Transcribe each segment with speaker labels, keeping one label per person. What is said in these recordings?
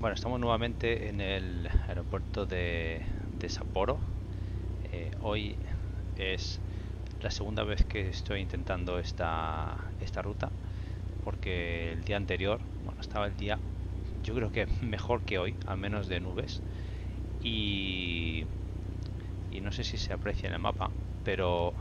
Speaker 1: Bueno, estamos nuevamente en el aeropuerto de Sapporo. Hoy es la segunda vez que estoy intentando esta ruta, porque el día anterior, bueno, estaba el día, yo creo que mejor que hoy, al menos de nubes, y, y no sé si se aprecia en el mapa, pero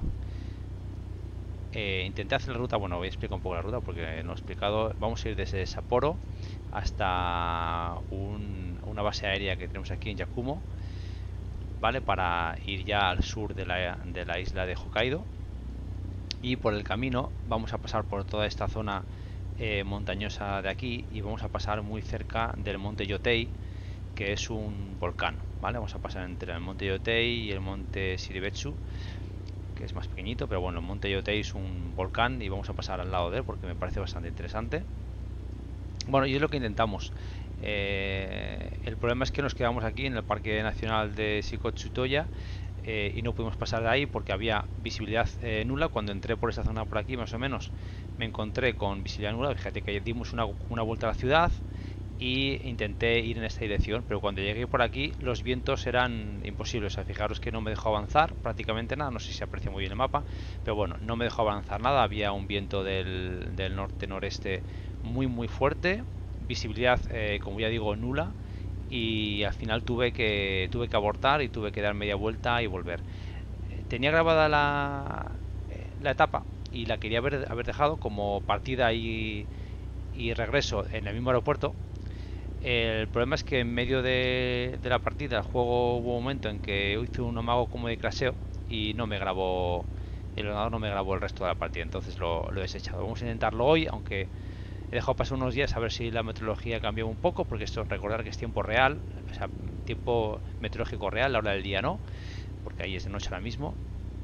Speaker 1: intenté hacer la ruta. Bueno, voy a explicar un poco la ruta porque no he explicado. Vamos a ir desde Sapporo hasta una base aérea que tenemos aquí en Yakumo, ¿vale? Para ir ya al sur de la isla de Hokkaido. Y por el camino vamos a pasar por toda esta zona montañosa de aquí, y vamos a pasar muy cerca del monte Yotei, que es un volcán, ¿vale? Vamos a pasar entre el monte Yotei y el monte Shiribetsu, que es más pequeñito, pero bueno, el monte Yotei es un volcán y vamos a pasar al lado de él porque me parece bastante interesante. Bueno, y es lo que intentamos. El problema es que nos quedamos aquí en el Parque Nacional de Shikotsutoya, y no pudimos pasar de ahí porque había visibilidad nula. Cuando entré por esta zona por aquí, más o menos, me encontré con visibilidad nula. Fíjate que dimos una vuelta a la ciudad y intenté ir en esta dirección, pero cuando llegué por aquí los vientos eran imposibles. O sea, fijaros que no me dejó avanzar prácticamente nada. No sé si se aprecia muy bien el mapa, pero bueno, no me dejó avanzar nada. Había un viento del norte-noreste muy fuerte, visibilidad, como ya digo, nula, y al final tuve que abortar y tuve que dar media vuelta y volver. Tenía grabada la etapa y la quería haber dejado como partida y regreso en el mismo aeropuerto. El problema es que en medio de la partida el juego hubo un momento en que hice un amago como de crasheo y no me grabó, el ordenador no me grabó el resto de la partida, entonces lo he desechado. Vamos a intentarlo hoy, aunque he dejado pasar unos días a ver si la meteorología cambió un poco, porque esto recordar que es tiempo real, o sea, tiempo meteorológico real, la hora del día no, porque ahí es de noche ahora mismo.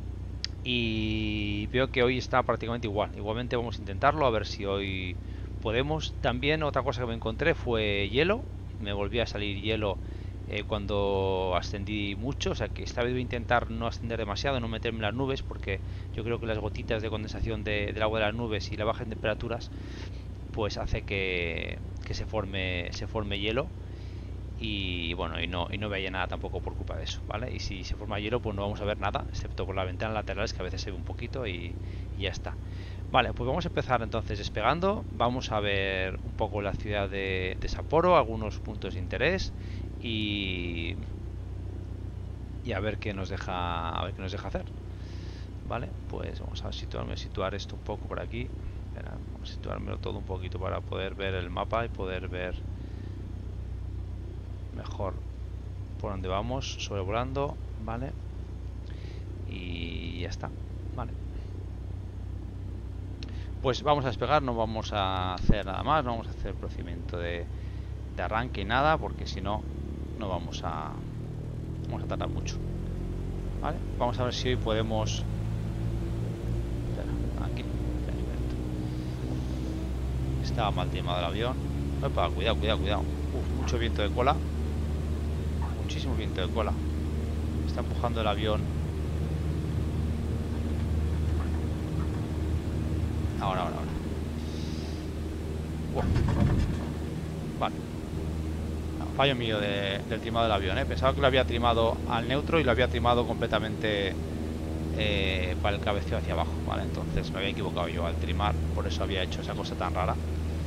Speaker 1: Y veo que hoy está prácticamente igual. Igualmente vamos a intentarlo, a ver si hoy podemos. También otra cosa que me encontré fue hielo. Me volví a salir hielo cuando ascendí mucho. O sea que esta vez voy a intentar no ascender demasiado, no meterme en las nubes, porque yo creo que las gotitas de condensación del agua de las nubes y la baja en temperaturas pues hace que se forme hielo. Y bueno, y no veía nada tampoco por culpa de eso, ¿vale? Y si se forma hielo, pues no vamos a ver nada, excepto por las ventanas laterales, que a veces se ve un poquito, y ya está. Vale, pues vamos a empezar entonces despegando. Vamos a ver un poco la ciudad de Sapporo, algunos puntos de interés, y, y a ver qué nos deja hacer. Vale, pues vamos a situar esto un poco por aquí. Espera, vamos a situármelo todo un poquito para poder ver el mapa y poder ver mejor por donde vamos, sobrevolando, ¿vale? Y ya está, ¿vale? Pues vamos a despegar, no vamos a hacer nada más, no vamos a hacer procedimiento de arranque y nada, porque si no, no vamos a tardar mucho, ¿vale? Vamos a ver si hoy podemos... Espera, aquí, perfecto. Estaba mal timado el avión. Opa, cuidado. Uf, mucho viento de cola. Muchísimo viento de cola. Está empujando el avión. Ahora. Uf. Vale. No, fallo mío del trimado del avión, ¿eh? Pensaba que lo había trimado al neutro y lo había trimado completamente para el cabeceo hacia abajo, ¿vale? Entonces me había equivocado yo al trimar, por eso había hecho esa cosa tan rara.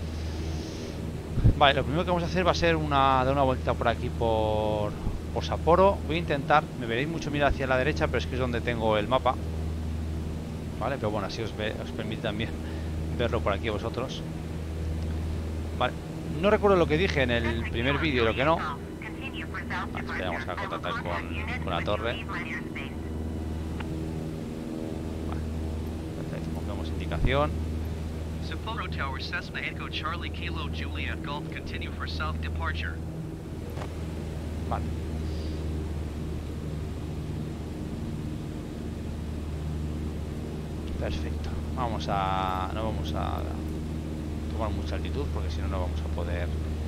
Speaker 1: Vale, lo primero que vamos a hacer va a ser dar una vuelta por aquí por Sapporo. Voy a intentar, me veréis mucho mirar hacia la derecha, pero es que es donde tengo el mapa, ¿vale? Pero bueno, así os permite también verlo por aquí vosotros. Vale, no recuerdo lo que dije en el primer vídeo, lo que no. Vale, vamos a contactar con la torre. Vale, perfecto, cogemos indicación.
Speaker 2: Sapporo Tower, Cessna Echo Charlie Kilo Juliet Golf, continue for south departure.
Speaker 1: Vale. Perfecto. No vamos a tomar mucha altitud porque si no, no vamos a poder.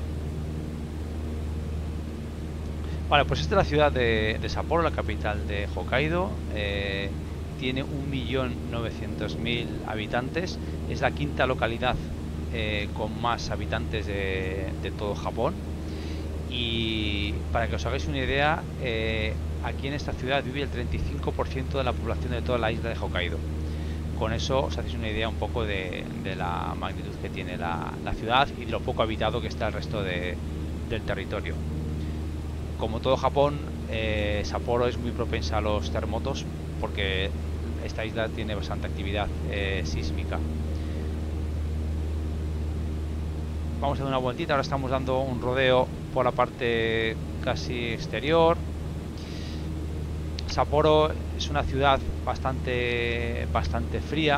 Speaker 1: Vale, pues esta es la ciudad de Sapporo, la capital de Hokkaido. Tiene 1.900.000 habitantes. Es la quinta localidad con más habitantes de todo Japón. Y para que os hagáis una idea, aquí en esta ciudad vive el 35% de la población de toda la isla de Hokkaido. Con eso os hacéis una idea un poco de la magnitud que tiene la ciudad y de lo poco habitado que está el resto del territorio. Como todo Japón, Sapporo es muy propensa a los terremotos porque esta isla tiene bastante actividad sísmica. Vamos a dar una vueltita, ahora estamos dando un rodeo por la parte casi exterior. Sapporo es una ciudad bastante fría.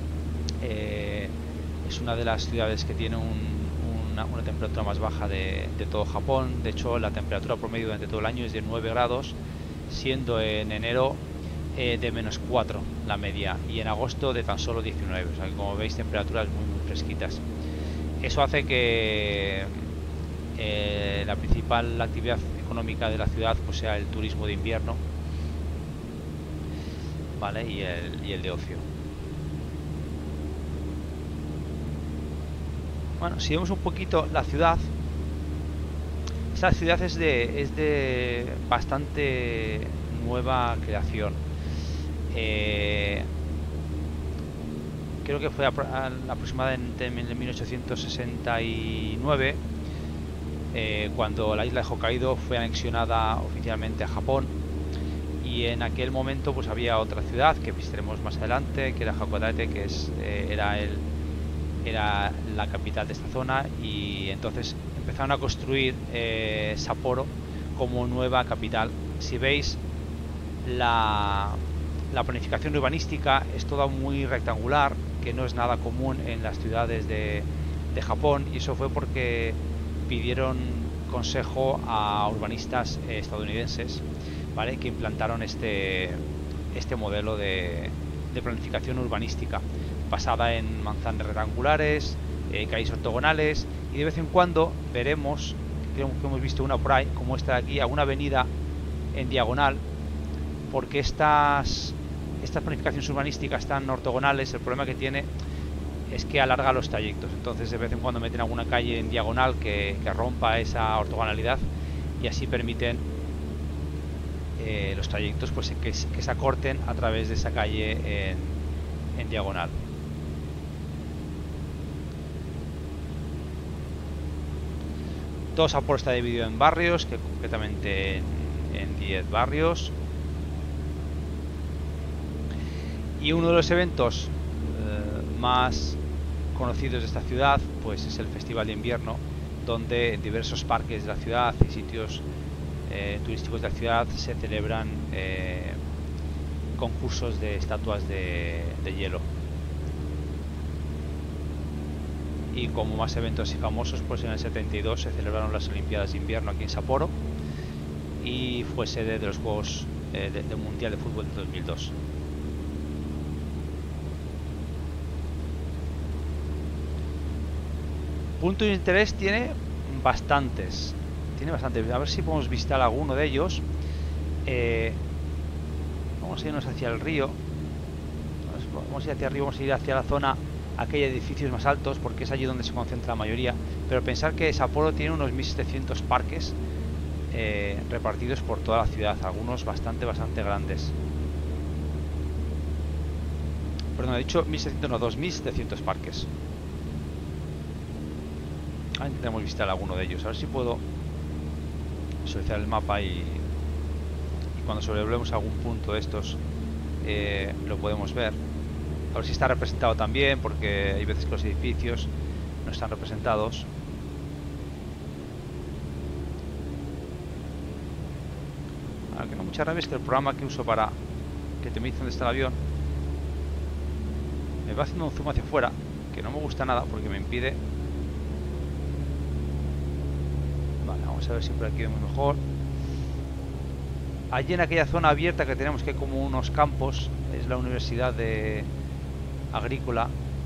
Speaker 1: Es una de las ciudades que tiene una temperatura más baja de todo Japón. De hecho, la temperatura promedio durante todo el año es de 9 grados, siendo en enero de -4 la media y en agosto de tan solo 19. O sea, que como veis, temperaturas muy fresquitas. Eso hace que la principal actividad económica de la ciudad pues sea el turismo de invierno, ¿vale? y el de ocio. Bueno, si vemos un poquito la ciudad, esta ciudad es de bastante nueva creación. Creo que fue aproximadamente en 1869 cuando la isla de Hokkaido fue anexionada oficialmente a Japón, y en aquel momento pues había otra ciudad que visitaremos más adelante, que era Hakodate, que era la capital de esta zona, y entonces empezaron a construir Sapporo como nueva capital. Si veis, la planificación urbanística es toda muy rectangular, que no es nada común en las ciudades de Japón, y eso fue porque pidieron consejo a urbanistas estadounidenses, ¿vale? Que implantaron este modelo de planificación urbanística basada en manzanas rectangulares, calles ortogonales, y de vez en cuando veremos, creo que hemos visto una por ahí, como esta de aquí, alguna avenida en diagonal, porque estas planificaciones urbanísticas tan ortogonales, el problema que tiene es que alarga los trayectos. Entonces de vez en cuando meten alguna calle en diagonal que rompa esa ortogonalidad, y así permiten los trayectos pues que se acorten a través de esa calle en diagonal. Todo Sapporo está dividido en barrios, que concretamente en 10 barrios. Y uno de los eventos más conocidos de esta ciudad pues es el Festival de Invierno, donde en diversos parques de la ciudad y sitios turísticos de la ciudad se celebran concursos de estatuas de hielo. Y como más eventos famosos, pues en el 72 se celebraron las Olimpiadas de Invierno aquí en Sapporo, y fue sede de los Juegos del Mundial de Fútbol de 2002. Puntos de interés tiene bastantes. A ver si podemos visitar alguno de ellos. Vamos a irnos hacia el río. Vamos a ir hacia arriba, vamos a ir hacia la zona, aquella de edificios más altos, porque es allí donde se concentra la mayoría. Pero pensar que Sapporo tiene unos 1700 parques repartidos por toda la ciudad, algunos bastante grandes. Perdón, he dicho 1700, no, 2700 parques. Intentamos visitar alguno de ellos, a ver si puedo visualizar el mapa y cuando sobrevolemos algún punto de estos lo podemos ver. A ver si está representado también, porque hay veces que los edificios no están representados. Ahora que no, mucha rabia es que el programa que uso para que te me dice dónde está el avión me va haciendo un zoom hacia afuera, que no me gusta nada porque me impide. Vale, vamos a ver si por aquí vemos mejor. Allí en aquella zona abierta que tenemos, que hay como unos campos, es la Universidad Agrícola.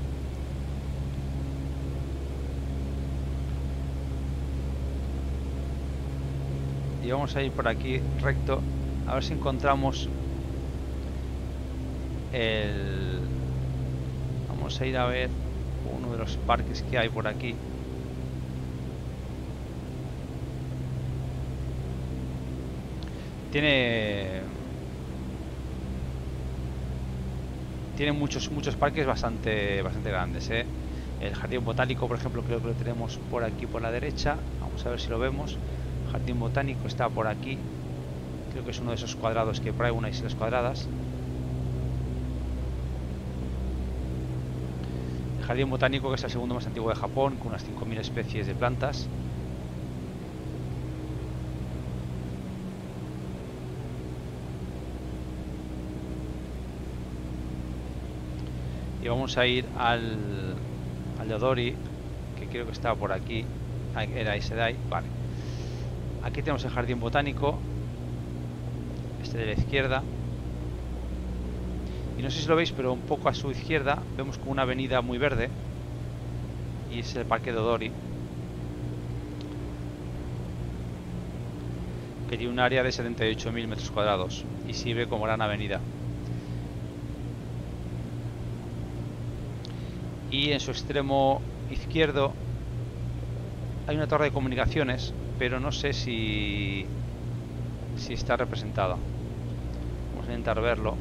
Speaker 1: Y vamos a ir por aquí recto, a ver si encontramos vamos a ir a ver uno de los parques que hay por aquí. Tiene muchos parques bastante grandes, ¿eh? El jardín botánico, por ejemplo, creo que lo tenemos por aquí por la derecha. Vamos a ver si lo vemos. El jardín botánico está por aquí. Creo que es uno de esos cuadrados que por ahí, unas islas cuadradas. El jardín botánico, que es el segundo más antiguo de Japón, con unas 5000 especies de plantas. Y vamos a ir al de Odori, que creo que estaba por aquí. Era Isedai, vale. Aquí tenemos el jardín botánico, este de la izquierda. Y no sé si lo veis, pero un poco a su izquierda vemos como una avenida muy verde. Y es el parque de Odori, que tiene un área de 78.000 metros cuadrados y sirve como gran avenida. Y en su extremo izquierdo hay una torre de comunicaciones, pero no sé si está representada. Vamos a intentar verlo.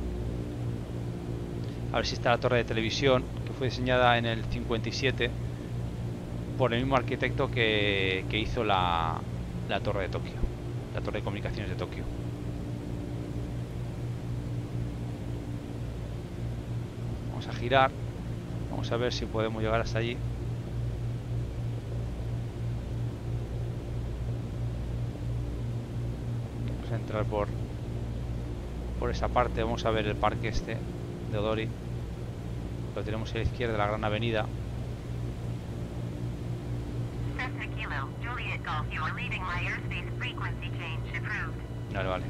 Speaker 1: A ver si está la torre de televisión, que fue diseñada en el 57 por el mismo arquitecto que hizo la torre de Tokio, la torre de comunicaciones de Tokio. Vamos a girar. Vamos a ver si podemos llegar hasta allí. Vamos a entrar por esa parte. Vamos a ver el parque este de Odori. Lo tenemos a la izquierda de la gran avenida. Vale, vale.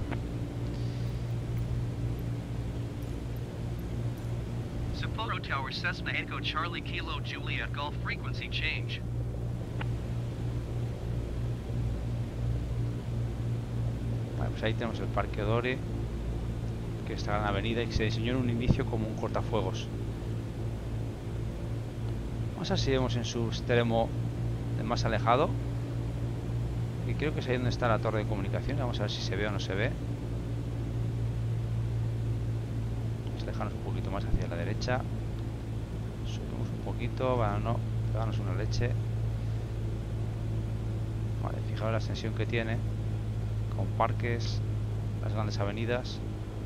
Speaker 2: Sapporo Tower, Cessna Echo Charlie Kilo Juliet Golf frequency change.
Speaker 1: Vale, pues ahí tenemos el parque Odori, que está en la avenida y que se diseñó en un inicio como un cortafuegos. Vamos a ver si vemos en su extremo más alejado, y creo que es ahí donde está la torre de comunicación. Vamos a ver si se ve o no se ve. Vamos a alejarnos un poquito más hacia la derecha. Subimos un poquito, bueno, no, pegarnos una leche. Vale, fijaos la extensión que tiene, con parques, las grandes avenidas.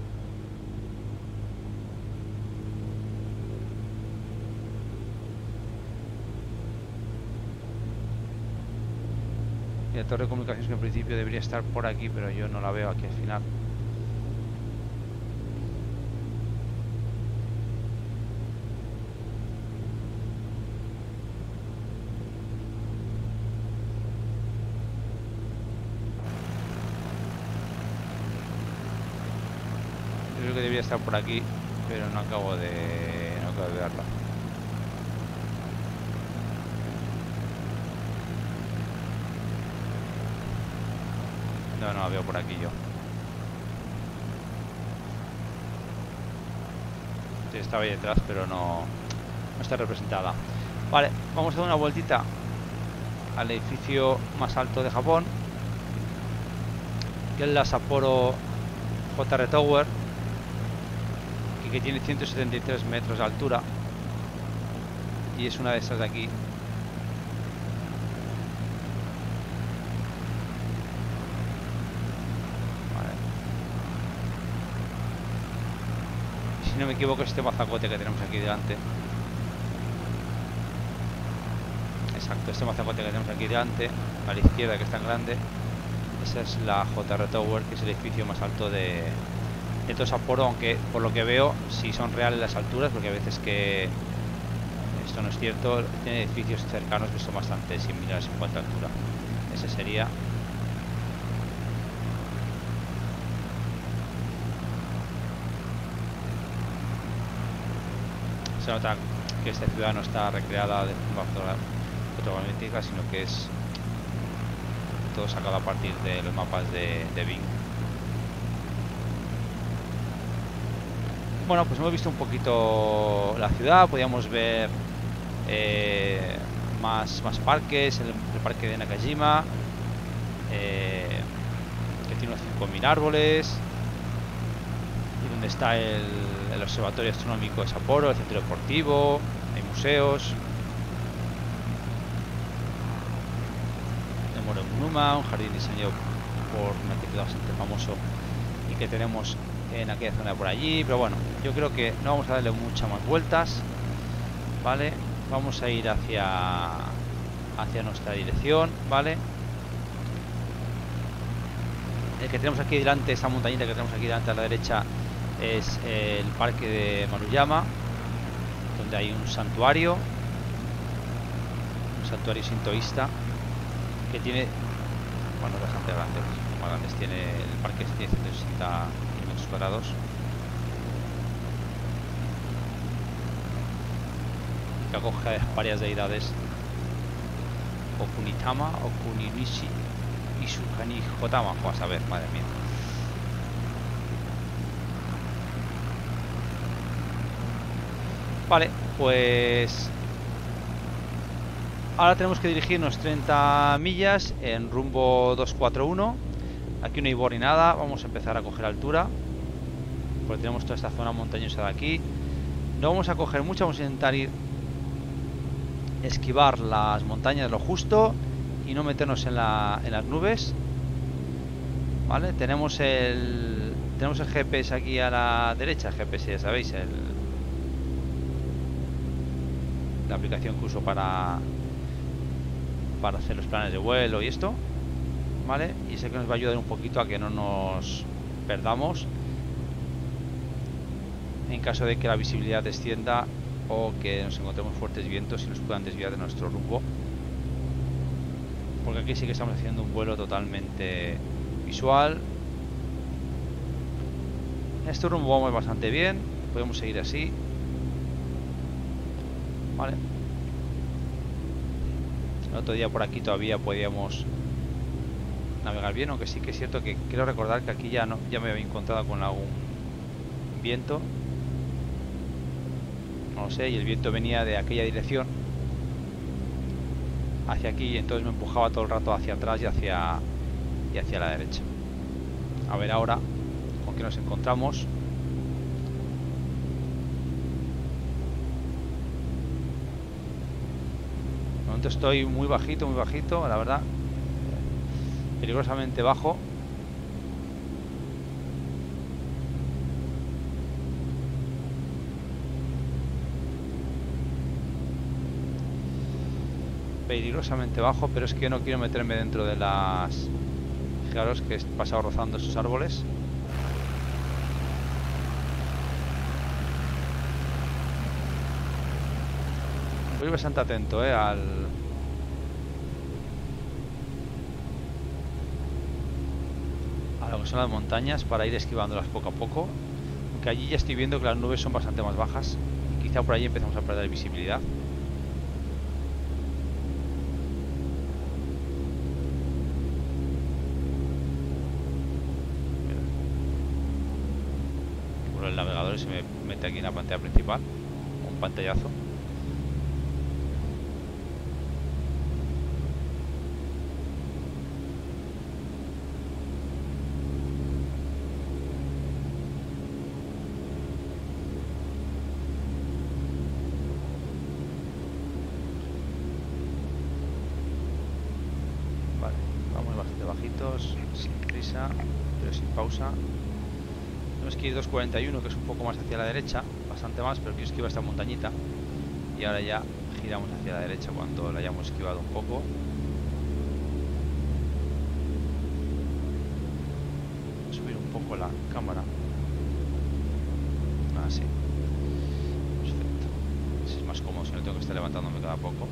Speaker 1: Y la torre de comunicaciones, que en principio debería estar por aquí, pero yo no la veo aquí al final. Yo creo que debería estar por aquí, pero no acabo de verla. No la veo por aquí yo. Sí, estaba ahí detrás, pero no está representada. Vale, vamos a dar una vueltita al edificio más alto de Japón, que es la Sapporo JR Tower, que tiene 173 metros de altura, y es una de esas de aquí. Si no me equivoco, este mazacote que tenemos aquí delante. Exacto, este mazacote que tenemos aquí delante, a la izquierda, que es tan grande, esa es la JR Tower, que es el edificio más alto de todo Sapporo, aunque por lo que veo sí son reales las alturas, porque a veces que esto no es cierto, tiene edificios cercanos que son bastante similares en cuanto a altura. Ese sería. Se nota que esta ciudad no está recreada de forma fotográfica, sino que es todo sacado a partir de los mapas de Bing. Bueno, pues hemos visto un poquito la ciudad. Podíamos ver más parques, el parque de Nakajima, que tiene unos 5000 árboles. Y donde está el observatorio astronómico de Sapporo, el centro deportivo, hay museos. El Moronuma, un jardín diseñado por un arquitecto bastante famoso y que tenemos en aquella zona por allí. Pero bueno, yo creo que no vamos a darle muchas más vueltas, ¿vale? Vamos a ir hacia nuestra dirección, ¿vale? El que tenemos aquí delante, esa montañita que tenemos aquí delante a la derecha, es el parque de Maruyama, donde hay un santuario sintoísta que tiene, bueno, bastante grande, más grandes. Tiene el parque, tiene 160 kilómetros cuadrados. Que acoge varias deidades: Okunitama, Okuninishi y Sukani Jotama. Pues a ver, madre mía. Vale, pues ahora tenemos que dirigirnos 30 millas en rumbo 241. Aquí no hay bor ni nada. Vamos a empezar a coger altura, porque tenemos toda esta zona montañosa de aquí. No vamos a coger mucho, vamos a intentar esquivar las montañas lo justo y no meternos en las nubes. Vale, tenemos el GPS aquí a la derecha. El GPS, ya sabéis, la aplicación que uso para hacer los planes de vuelo y esto, ¿vale? Y sé que nos va a ayudar un poquito a que no nos perdamos en caso de que la visibilidad descienda o que nos encontremos fuertes vientos y nos puedan desviar de nuestro rumbo, porque aquí sí que estamos haciendo un vuelo totalmente visual. En este rumbo vamos bastante bien, podemos seguir así, ¿vale? El otro día por aquí todavía podíamos navegar bien, aunque sí que es cierto que quiero recordar que aquí ya me había encontrado con algún viento, no lo sé, y el viento venía de aquella dirección hacia aquí, y entonces me empujaba todo el rato hacia atrás y hacia la derecha. A ver ahora con qué nos encontramos. De momento estoy muy bajito, la verdad, peligrosamente bajo. Peligrosamente bajo, pero es que no quiero meterme dentro de las... Fijaros que he pasado rozando esos árboles. Voy bastante atento a lo que son las montañas, para ir esquivándolas poco a poco, aunque allí ya estoy viendo que las nubes son bastante más bajas y quizá por allí empezamos a perder visibilidad. Bueno, el navegador se me mete aquí en la pantalla principal, un pantallazo. Sin prisa, pero sin pausa. Tenemos que ir 241, que es un poco más hacia la derecha, bastante más, pero quiero esquivar esta montañita. Y ahora ya giramos hacia la derecha cuando la hayamos esquivado un poco. Voy a subir un poco la cámara. Así. Perfecto. Así es más cómodo, si no tengo que estar levantándome cada poco.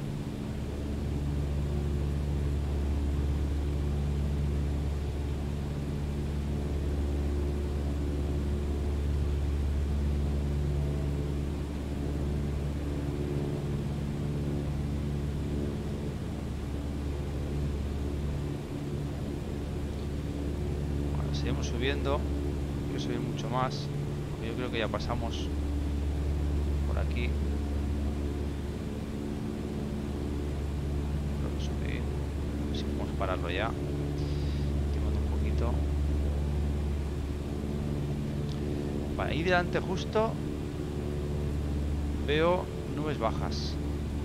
Speaker 1: Seguimos subiendo, quiero subir mucho más, porque yo creo que ya pasamos por aquí. Creo que subir, a ver si podemos pararlo ya, estimando un poquito. Vale, ahí delante justo veo nubes bajas.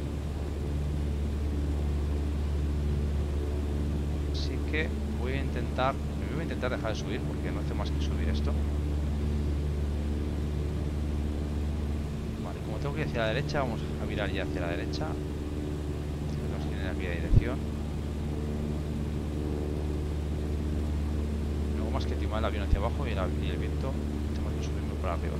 Speaker 1: Así que voy a intentar dejar de subir porque no hace más que subir esto. Vale, como tengo que ir hacia la derecha, vamos a virar ya hacia la derecha. Tenemos que ir aquí de dirección. Luego más que timar el avión hacia abajo y el viento, tenemos que subirme para arriba.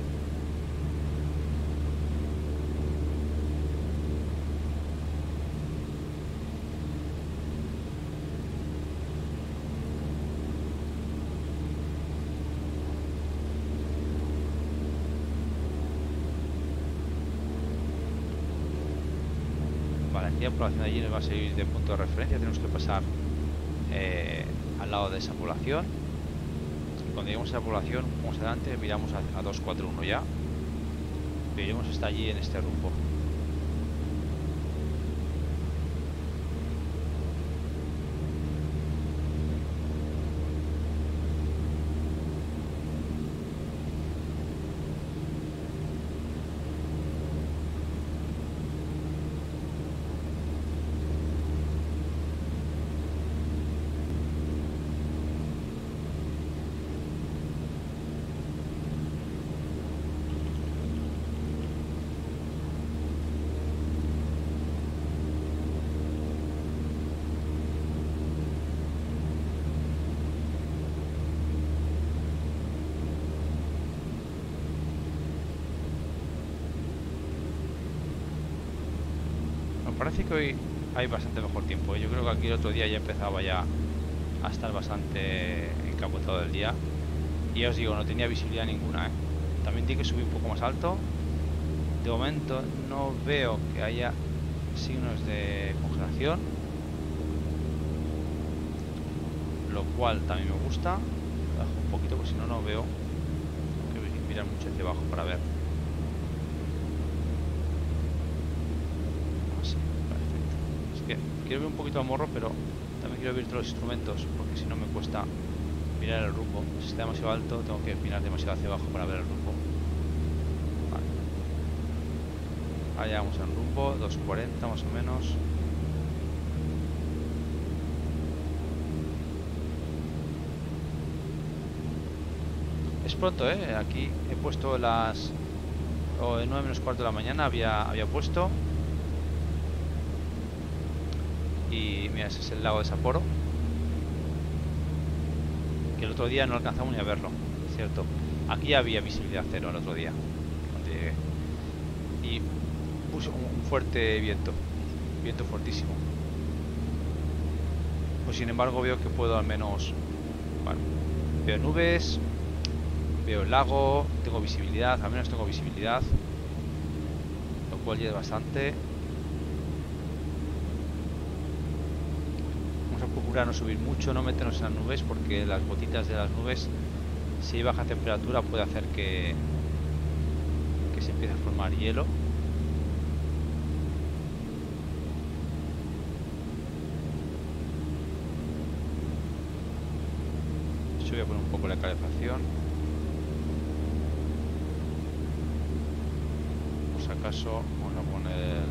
Speaker 1: Aquí la población de allí nos va a servir de punto de referencia. Tenemos que pasar al lado de esa población. Y cuando lleguemos a esa población, vamos adelante, miramos a 241 ya. Pero iremos hasta allí en este rumbo. Parece que hoy hay bastante mejor tiempo, ¿eh? Yo creo que aquí el otro día ya empezaba ya a estar bastante encapotado el día. Y ya os digo, no tenía visibilidad ninguna, ¿eh? También tiene que subir un poco más alto. De momento no veo que haya signos de congelación, lo cual también me gusta. Bajo un poquito, porque si no, no veo. Tengo que mirar mucho hacia abajo para ver. Quiero ver un poquito a morro, pero también quiero ver todos los instrumentos, porque si no me cuesta mirar el rumbo. Si está demasiado alto, tengo que mirar demasiado hacia abajo para ver el rumbo. Vale. Ahora ya vamos al rumbo, 240 más o menos. Es pronto, ¿eh? Aquí he puesto las 9 menos cuarto de la mañana, había puesto. Y mira, ese es el lago de Sapporo, que el otro día no alcanzamos ni a verlo, ¿cierto? Aquí había visibilidad cero el otro día cuando llegué. Y puso un fuerte viento fuertísimo. Pues sin embargo veo que puedo al menos... Bueno, veo nubes, veo el lago, tengo visibilidad, al menos tengo visibilidad, lo cual ya es bastante. Procurar no subir mucho, no meternos en las nubes, porque las gotitas de las nubes, si hay baja temperatura, puede hacer que se empiece a formar hielo. Yo voy a poner un poco la calefacción, por si acaso. Vamos a poner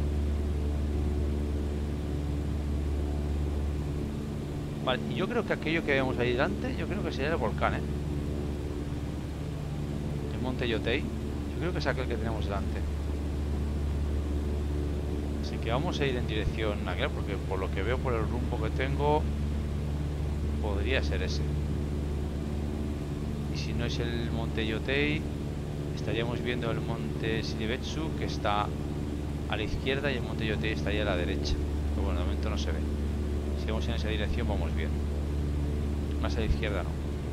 Speaker 1: vale, y yo creo que aquello que vemos ahí delante, yo creo que sería el volcán, ¿eh? El monte Yotei. Yo creo que es aquel que tenemos delante. Así que vamos a ir en dirección a aquel, porque por lo que veo por el rumbo que tengo, podría ser ese. Y si no es el monte Yotei, estaríamos viendo el monte Shiribetsu, que está a la izquierda, y el monte Yotei estaría a la derecha. Pero bueno, de momento no se ve. Si vamos en esa dirección vamos bien. Más a la izquierda no.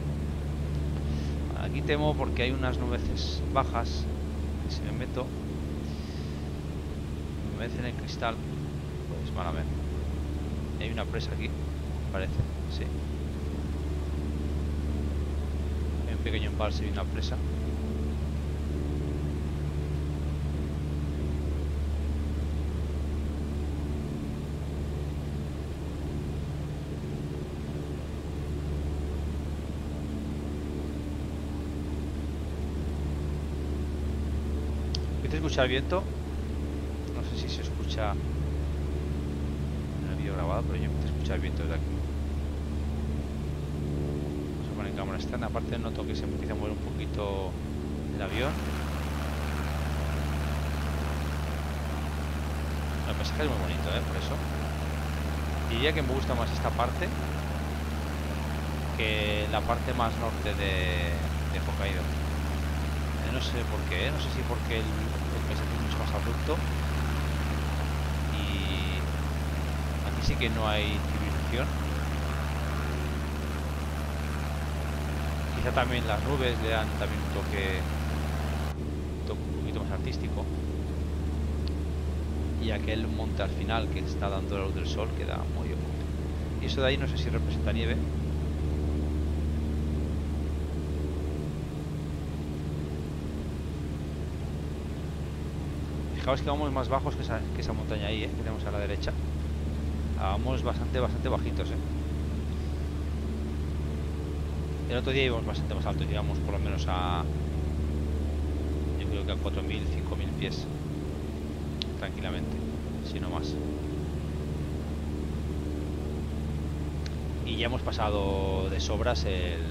Speaker 1: Aquí temo porque hay unas nubes bajas. Que si me meto en el cristal, pues malamente. Hay una presa aquí, parece. Sí. Hay un pequeño embalse y una presa. escucha el viento. No sé si se escucha en el vídeo grabado, pero yo empiezo a escuchar el viento desde aquí. Vamos a poner cámara externa. Aparte noto que se empieza a mover un poquito el avión. El paisaje es muy bonito, por eso. Diría que me gusta más esta parte que la parte más norte de Hokkaido. No sé por qué, no sé si porque el paisaje es mucho más abrupto y aquí sí que no hay civilización. Quizá también las nubes le dan también un toque un poquito más artístico. Y aquel monte al final que está dando la luz del sol queda muy oculto. Y eso de ahí no sé si representa nieve. Fijaos que vamos más bajos que esa montaña ahí, que tenemos a la derecha. Vamos bastante bajitos, El otro día íbamos bastante más altos, llegamos por lo menos a, yo creo que a 4.000, 5.000 pies tranquilamente, si no más. Y ya hemos pasado de sobras el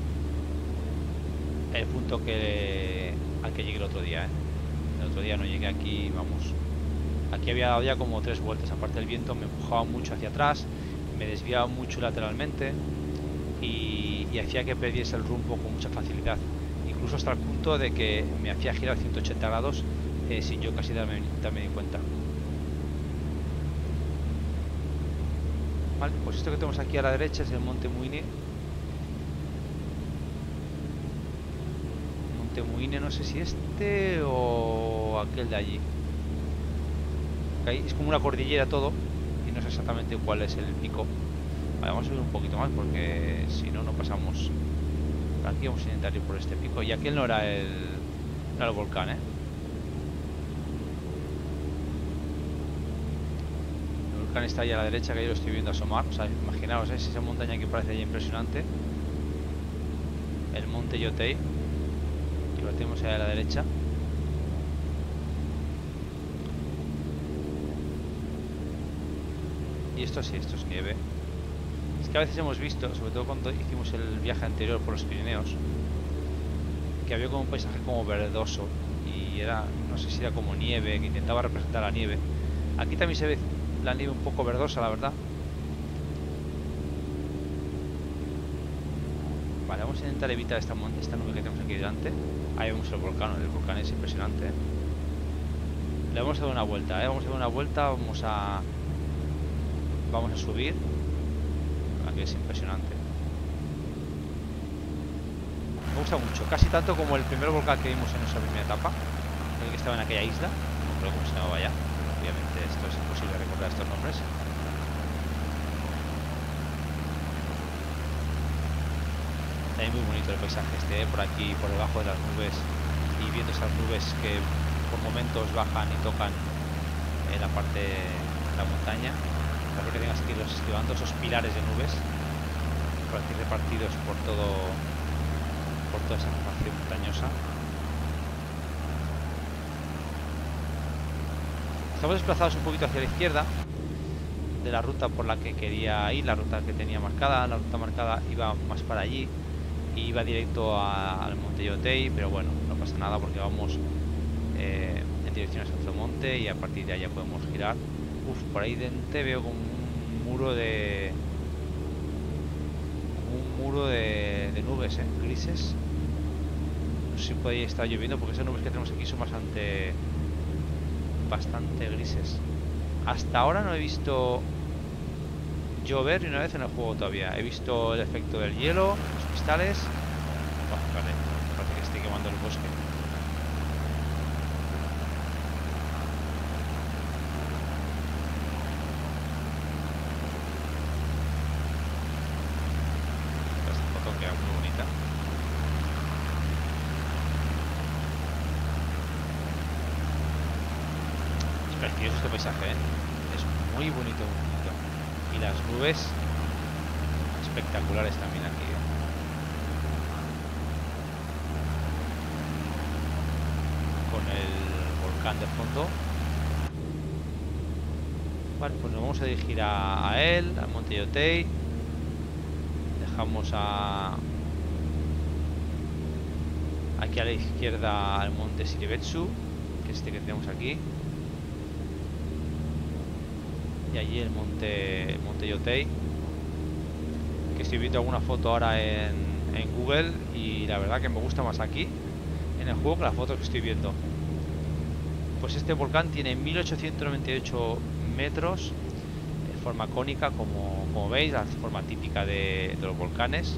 Speaker 1: punto al que llegué el otro día, El otro día no llegué aquí, vamos. Aquí había dado ya como 3 vueltas. Aparte, el viento me empujaba mucho hacia atrás, me desviaba mucho lateralmente y hacía que perdiese el rumbo con mucha facilidad. Incluso hasta el punto de que me hacía girar 180 grados sin yo casi darme ni cuenta. Vale, pues esto que tenemos aquí a la derecha es el Monte Muine. Muine, no sé si este o aquel de allí. Es como una cordillera todo y no sé exactamente cuál es el pico. Vale, vamos a subir un poquito más porque si no, no pasamos. Por aquí vamos a intentar ir por este pico. Y aquel no era el volcán, El volcán está ahí a la derecha, que yo lo estoy viendo asomar. O sea, imaginaos, es esa montaña que parece ya impresionante. El monte Yotei. Y lo tenemos ahí a la derecha. Y esto sí, esto es nieve. Es que a veces hemos visto, sobre todo cuando hicimos el viaje anterior por los Pirineos, que había como un paisaje como verdoso y era, no sé si era como nieve, que intentaba representar la nieve. Aquí también se ve la nieve un poco verdosa, la verdad. Vale, vamos a intentar evitar esta nube que tenemos aquí delante. Ahí vemos el volcán es impresionante. Le vamos a dar una vuelta, vamos a dar una vuelta, vamos a subir. Aquí es impresionante. Me gusta mucho, casi tanto como el primer volcán que vimos en nuestra primera etapa, el que estaba en aquella isla, no creo cómo se llamaba ya, pero obviamente esto es imposible recordar estos nombres. También muy bonito el paisaje por aquí, por debajo de las nubes, y viendo esas nubes que por momentos bajan y tocan en la parte de la montaña. Parece que tengas que irlos esquivando, esos pilares de nubes por aquí repartidos por toda esa formación montañosa. Estamos desplazados un poquito hacia la izquierda de la ruta por la que quería ir, la ruta que tenía marcada. La ruta marcada iba más para allí y iba directo al Monte Yotei, pero bueno, no pasa nada porque vamos en dirección a Salzomonte y a partir de ahí ya podemos girar. Por ahí dentro veo como un muro de nubes grises. No sé si puede estar lloviendo porque esas nubes que tenemos aquí son bastante grises. Hasta ahora no he visto llover ni una vez en el juego todavía. He visto el efecto del hielo, los cristales. Vale, parece que estoy quemando el bosque. Precioso este paisaje, es muy bonito, y las nubes espectaculares también aquí, con el volcán volcán de fondo. Vale, pues nos vamos a dirigir a él, al monte Yotei. Dejamos aquí a la izquierda al monte Shiribetsu, que es este que tenemos aquí. Y allí el monte Yotei, que estoy viendo alguna foto ahora en Google, y la verdad que me gusta más aquí en el juego que las fotos que estoy viendo. Pues este volcán tiene 1898 metros, de forma cónica, como veis, la forma típica de los volcanes,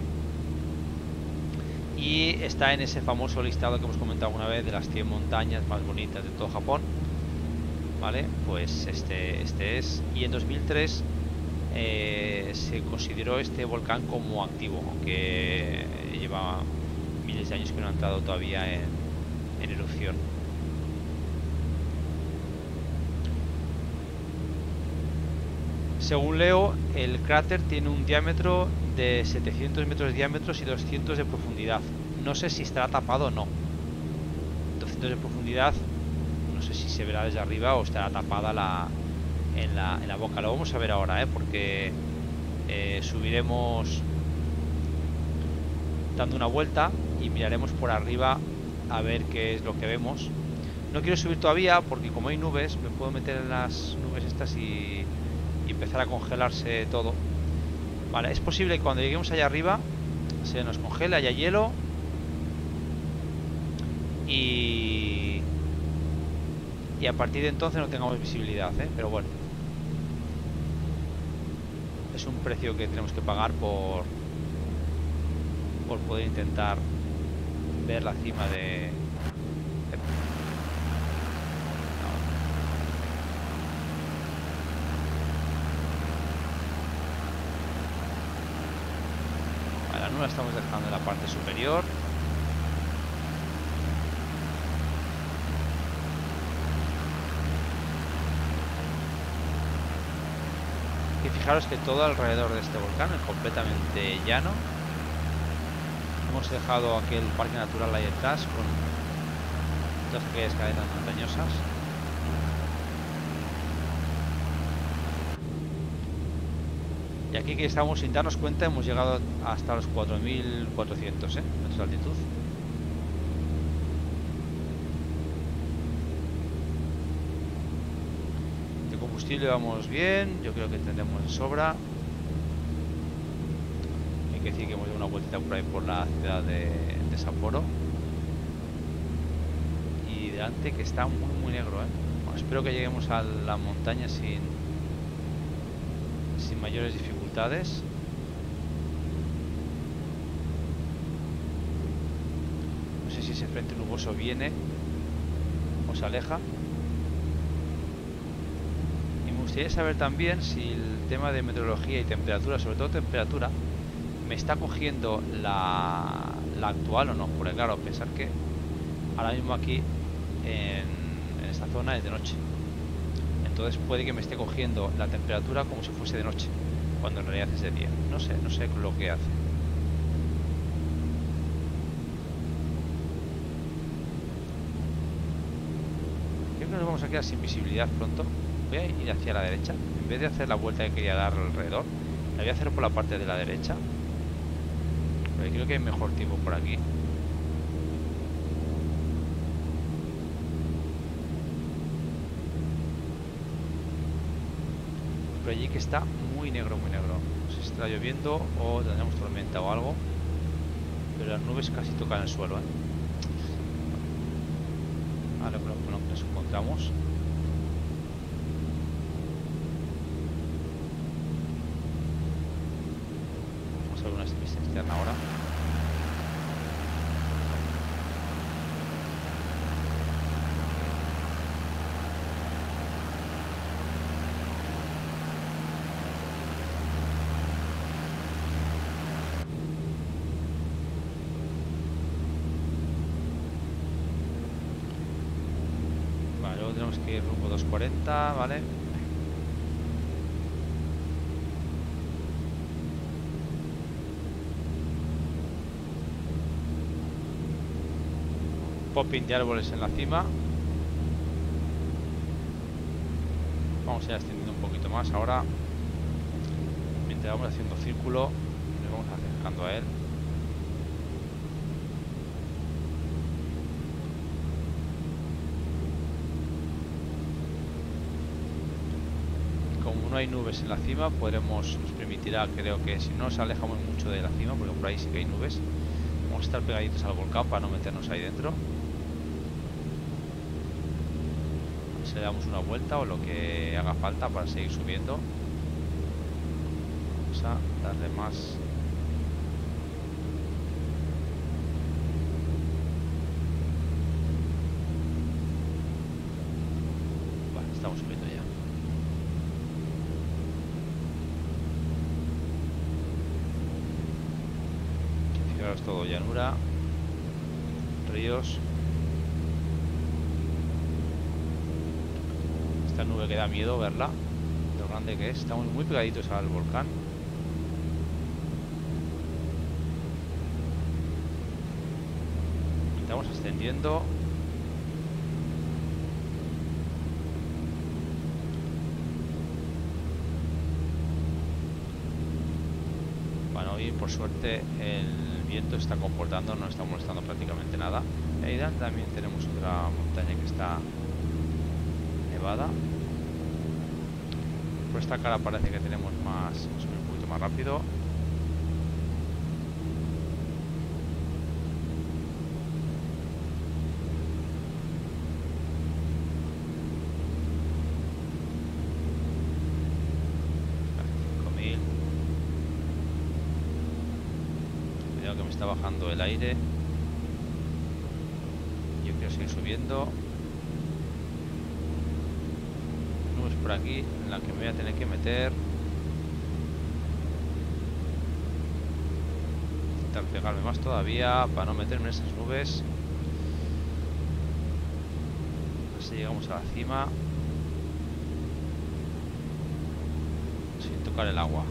Speaker 1: y está en ese famoso listado que hemos comentado alguna vez de las 100 montañas más bonitas de todo Japón. Vale, pues este es, y en 2003 se consideró este volcán como activo, aunque lleva miles de años que no ha entrado todavía en erupción. Según leo, el cráter tiene un diámetro de 700 metros de diámetro y 200 de profundidad. No sé si estará tapado o no. 200 de profundidad, no sé si se verá desde arriba o estará tapada en la boca. Lo vamos a ver ahora, porque subiremos dando una vuelta y miraremos por arriba a ver qué es lo que vemos. No quiero subir todavía porque como hay nubes, me puedo meter en las nubes estas y empezar a congelarse todo. Vale, es posible que cuando lleguemos allá arriba se nos congele, haya hielo y a partir de entonces no tengamos visibilidad, pero bueno, es un precio que tenemos que pagar por poder intentar ver la cima de la nube. La estamos dejando en la parte superior. Y fijaros que todo alrededor de este volcán es completamente llano. Hemos dejado aquel parque natural ahí detrás con todas aquellas cadenas montañosas. Y aquí que estamos, sin darnos cuenta, hemos llegado hasta los 4400 metros de altitud. De combustible vamos bien, yo creo que tendremos de sobra. Hay que decir que hemos dado una vueltita por ahí por la ciudad de Sapporo. Y delante que está muy negro, Bueno, espero que lleguemos a la montaña sin mayores dificultades. No sé si ese frente nuboso viene o se aleja. Y me gustaría saber también si el tema de meteorología y temperatura, sobre todo temperatura, me está cogiendo la actual o no. Porque claro, pensar que ahora mismo aquí en esta zona es de noche. Entonces puede que me esté cogiendo la temperatura como si fuese de noche, cuando en realidad es de día. No sé lo que hace. Creo que nos vamos a quedar sin visibilidad pronto. Voy a ir hacia la derecha. En vez de hacer la vuelta que quería dar alrededor, la voy a hacer por la parte de la derecha. Porque creo que hay mejor tiempo por aquí. Pero allí que está muy negro, muy negro. No sé si está lloviendo o tendremos tormenta o algo. Pero las nubes casi tocan el suelo, Ahora con lo que nos encontramos. Vamos a ver una vista externa ahora. Tenemos que ir rumbo 240, ¿vale? Popping de árboles en la cima. Vamos a ir extendiendo un poquito más ahora. Mientras vamos haciendo círculo, nos vamos acercando a él. Como no hay nubes en la cima, nos permitirá, creo que si no nos alejamos mucho de la cima, porque por ahí sí que hay nubes, vamos a estar pegaditos al volcán para no meternos ahí dentro. Si le damos una vuelta o lo que haga falta para seguir subiendo. Vamos a darle más. Vale, estamos subiendo ya. Fijaros, todo llanura, ríos. Esta nube que da miedo verla, lo grande que es. Estamos muy pegaditos al volcán. Estamos ascendiendo. Bueno, hoy por suerte el viento está comportando, no está molestando prácticamente nada. Ahí también tenemos otra montaña que está nevada. Por esta cara parece que tenemos más, un poquito más rápido. Cuidado que me está bajando el aire. Yo quiero seguir subiendo. Nubes por aquí en la que me voy a tener que meter. Intentar pegarme más todavía para no meterme en esas nubes. Así llegamos a la cima sin tocar el agua.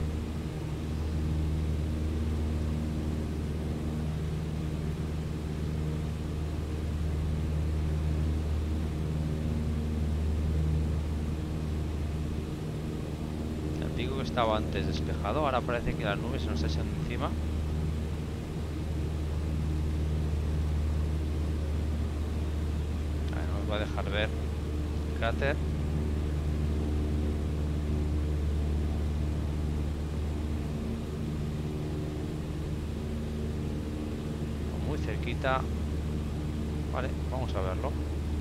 Speaker 1: Digo que estaba antes despejado, ahora parece que las nubes se nos echan encima. No nos va a dejar ver el cráter. Muy cerquita. Vale, vamos a verlo.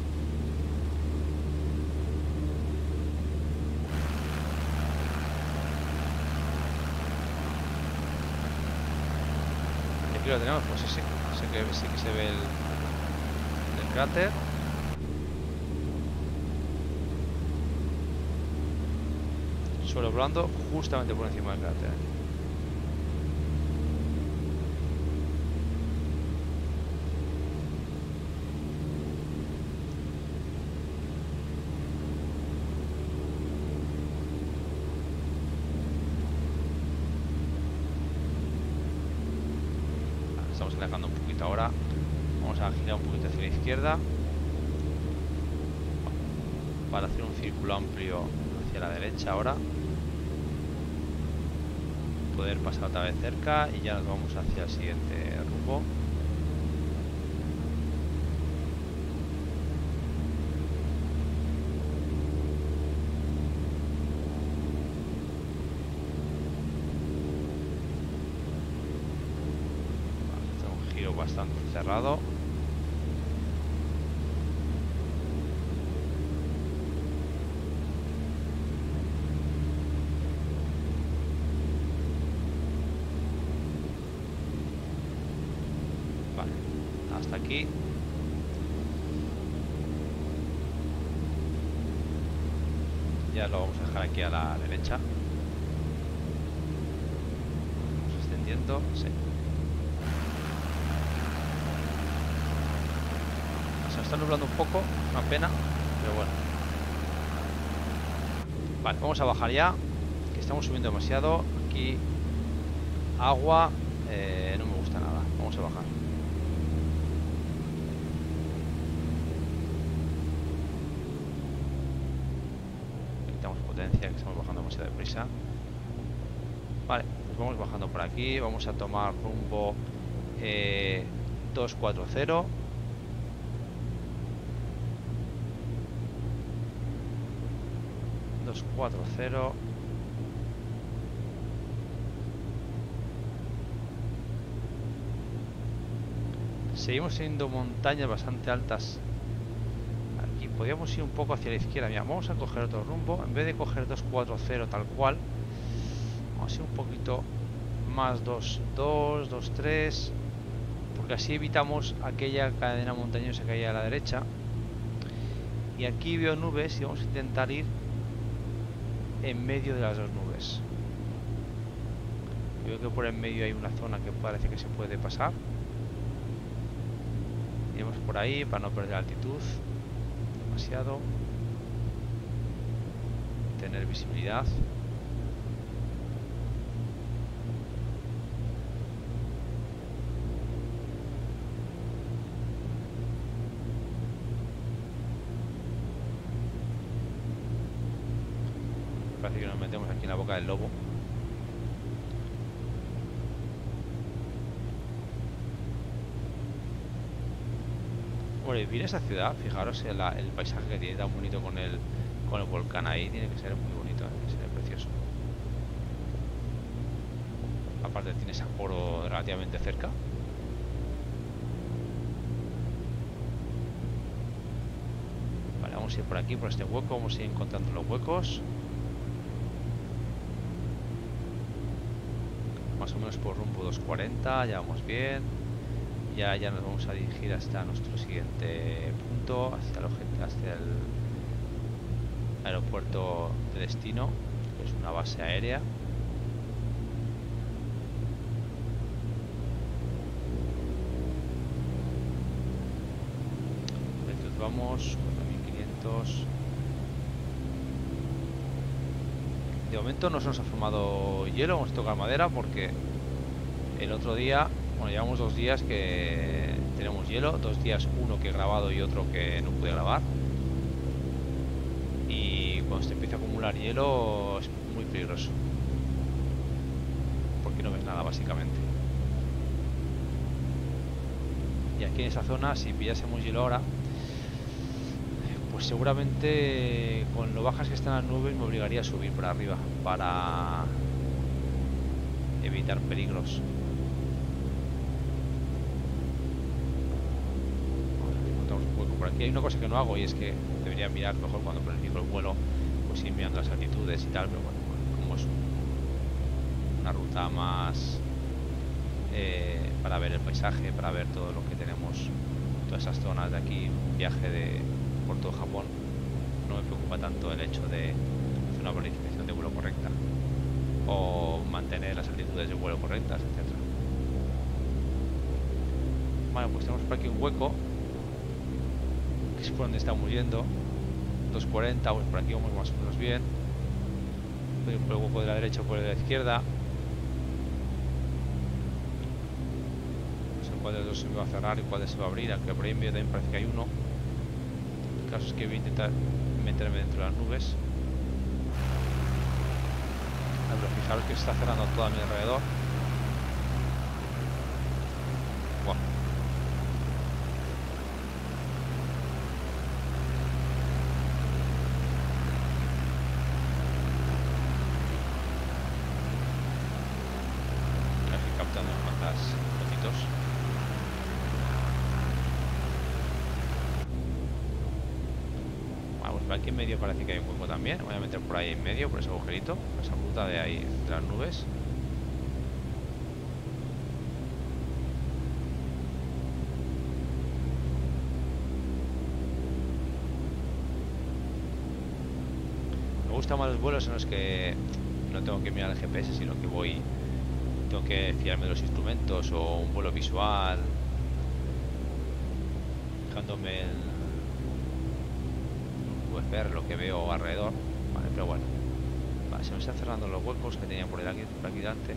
Speaker 1: Aquí lo tenemos, pues sí que se ve el cráter. Suelo blando justamente por encima del cráter. Estamos alejando un poquito ahora. Vamos a girar un poquito hacia la izquierda para hacer un círculo amplio hacia la derecha ahora. Poder pasar otra vez cerca y ya nos vamos hacia el siguiente rumbo. Bastante cerrado. Vale, hasta aquí. Ya lo vamos a dejar aquí a la derecha. Vamos extendiendo, sí. Se está nublando un poco, una pena, pero bueno. Vale, vamos a bajar ya, que estamos subiendo demasiado. Aquí agua, no me gusta nada. Vamos a bajar. Quitamos potencia, que estamos bajando demasiado deprisa. Vale, pues vamos bajando por aquí. Vamos a tomar rumbo 240. Seguimos siendo montañas bastante altas. Aquí podríamos ir un poco hacia la izquierda. Mira, vamos a coger otro rumbo. En vez de coger 240 tal cual, vamos a ir un poquito más 22, 23, porque así evitamos aquella cadena montañosa que hay a la derecha. Y aquí veo nubes y vamos a intentar ir en medio de las dos nubes. Veo que por en medio hay una zona que parece que se puede pasar. Iremos por ahí para no perder altitud demasiado, tener visibilidad. Parece que nos metemos aquí en la boca del lobo. Bueno, vivir esa ciudad, fijaros el paisaje que tiene tan bonito con el volcán ahí, tiene que ser muy bonito, tiene que ser precioso. Aparte tiene Sapporo relativamente cerca. Vale, vamos a ir por aquí, por este hueco, vamos a ir encontrando los huecos. Más o menos por rumbo 240, ya vamos bien. Ya nos vamos a dirigir hasta nuestro siguiente punto, hacia el aeropuerto de destino, que es una base aérea. Entonces vamos, 4500. De momento no se nos ha formado hielo, vamos a tocar madera porque el otro día, bueno, llevamos 2 días que tenemos hielo, 2 días, uno que he grabado y otro que no pude grabar. Y cuando se empieza a acumular hielo es muy peligroso, porque no ves nada básicamente. Y aquí en esa zona, si pillásemos hielo ahora, pues seguramente con lo bajas que están las nubes me obligaría a subir por arriba para evitar peligros. Por aquí hay una cosa que no hago y es que debería mirar mejor cuando planifico el vuelo, pues ir mirando las altitudes y tal, pero bueno, como es una ruta más para ver el paisaje, para ver todo lo que tenemos, todas esas zonas de aquí, un viaje por todo Japón, no me preocupa tanto el hecho de hacer una planificación de vuelo correcta o mantener las altitudes de vuelo correctas, etc. Vale, pues tenemos por aquí un hueco que es por donde estamos yendo, 240, pues por aquí vamos más o menos bien. Voy por el hueco de la derecha o por el de la izquierda. No sé cuál de los dos se me va a cerrar y cuál de se va a abrir, aunque por ahí en medio también parece que hay uno. El caso es que voy a intentar meterme dentro de las nubes. Pero fijaros que se está cerrando todo a mi alrededor. Buah. Aquí captando unas cuantas fotitos. Aquí en medio parece que hay un hueco también. Voy a meter por ahí en medio, por ese agujerito, por esa ruta de ahí, de las nubes. Me gustan más los vuelos en los que no tengo que mirar el GPS, sino que tengo que fiarme de los instrumentos o un vuelo visual, fijándome en ver lo que veo alrededor, vale, pero bueno, vale, se me están cerrando los huecos que tenía por aquí delante.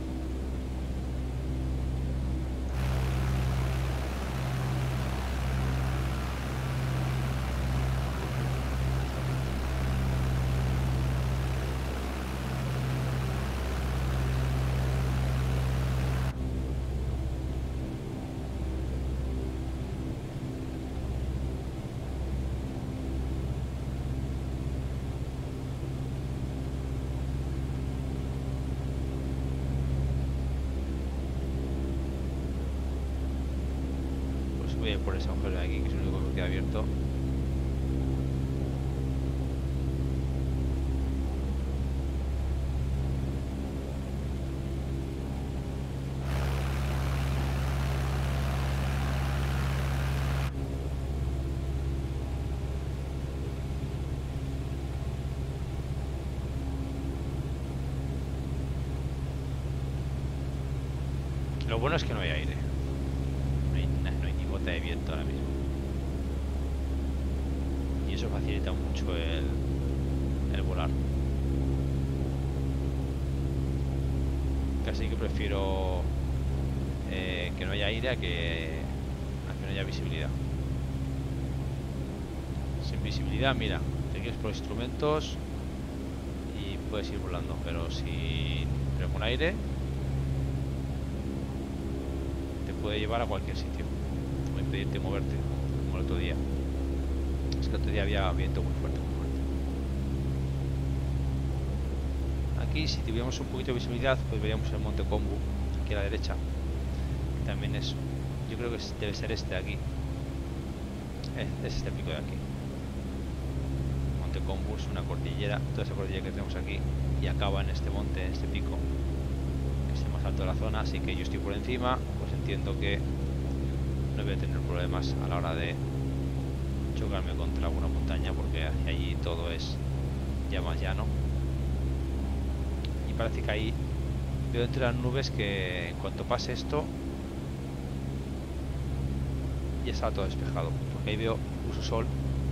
Speaker 1: Voy a ir por ese agujero de aquí, que es el único que me queda abierto. Lo bueno es que no hay aire. No hay ni gota de viento ahora mismo. Y eso facilita mucho el volar. Casi que prefiero que no haya aire a que no haya visibilidad. Sin visibilidad, mira, te quieres por instrumentos y puedes ir volando, pero con aire puede llevar a cualquier sitio o impedirte moverte, como el otro día. Es que el otro día había viento muy fuerte, muy fuerte. Aquí, si tuviéramos un poquito de visibilidad, pues veríamos el monte Combu aquí a la derecha. También es, yo creo que debe ser este de aquí. Es este pico de aquí. Monte Combu es una cordillera, toda esa cordillera que tenemos aquí, y acaba en este monte, en este pico, que es el más alto de la zona. Así que yo estoy por encima, pues entiendo que no voy a tener problemas a la hora de chocarme contra alguna montaña, porque hacia allí todo es ya más llano. Y parece que ahí veo entre las nubes que en cuanto pase esto ya está todo despejado, porque ahí veo incluso sol.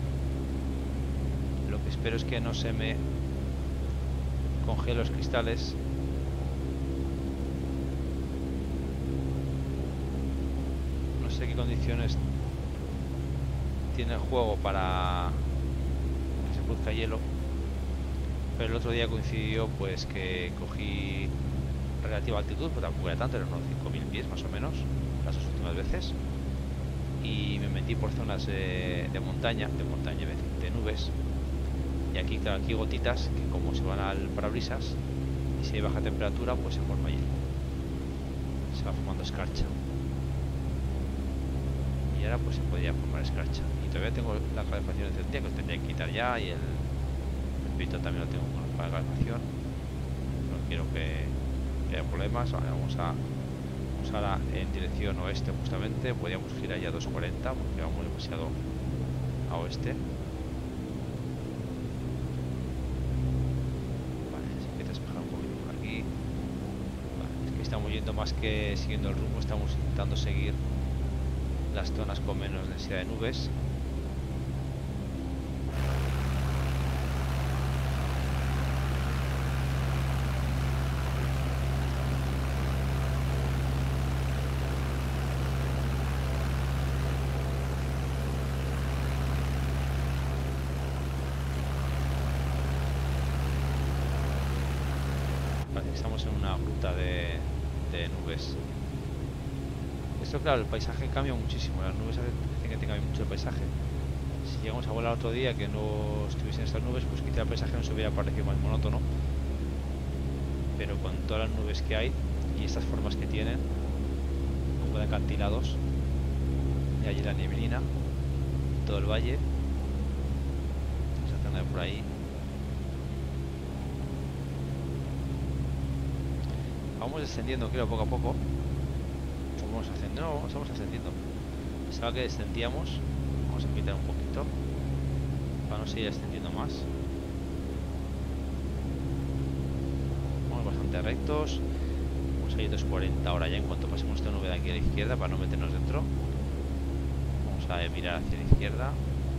Speaker 1: Lo que espero es que no se me congelen los cristales. No sé qué condiciones tiene el juego para que se produzca hielo, pero el otro día coincidió pues que cogí relativa altitud, pero tampoco era tanto, eran unos 5000 pies más o menos las dos últimas veces, y me metí por zonas de montaña, de nubes, y aquí, claro, aquí gotitas que como se van al parabrisas y si hay baja temperatura pues se forma hielo, se va formando escarcha. Y ahora pues se podría formar escarcha. Y todavía tengo la calefacción encendida, que os tendría que quitar ya, y el pito también lo tengo con la calefacción. No quiero que haya problemas. Vale, vamos ahora en dirección oeste justamente. Podríamos girar ya 240 porque vamos demasiado a oeste. Vale, así que despejar un poquito por aquí. Vale, es que estamos yendo más que siguiendo el rumbo, estamos intentando seguir las zonas con menos densidad de nubes. Vale, estamos en una ruta de nubes. Esto, claro, el paisaje cambia muchísimo. Las nubes hacen que te cambie mucho el paisaje. Si llegamos a volar otro día que no estuviesen estas nubes, pues quizá el paisaje nos hubiera parecido más monótono. Pero con todas las nubes que hay y estas formas que tienen, como de acantilados, y allí la neblina, todo el valle, esa zona de por ahí. Vamos descendiendo, creo, poco a poco. Vamos ascendiendo, no, estamos ascendiendo. Pensaba que descendíamos. Vamos a quitar un poquito para no seguir ascendiendo más. Vamos bastante rectos. Vamos a ir 240 ahora ya en cuanto pasemos esta nube de aquí a la izquierda para no meternos dentro. Vamos a mirar hacia la izquierda.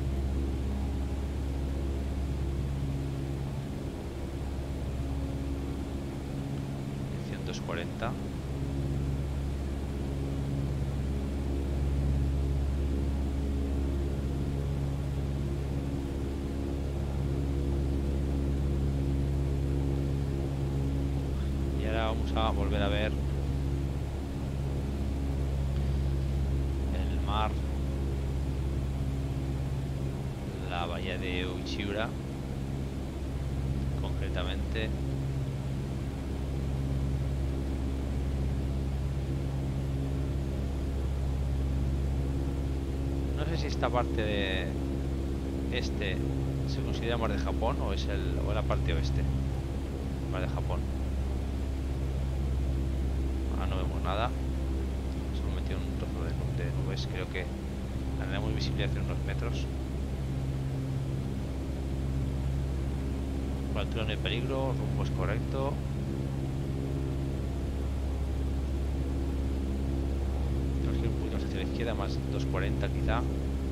Speaker 1: Dirección 240. Vamos a volver a ver el mar, la bahía de Uchiura concretamente. sé si esta parte de este se considera mar de Japón o es la parte oeste. Mar de Japón. Ahora no vemos nada. Se hemos metido en un trozo de nubes. Creo que tendremos visibilidad en unos metros. Por altura no hay peligro, rumbo es correcto. Tenemos que ir un poquito más hacia la izquierda, más 240 quizá.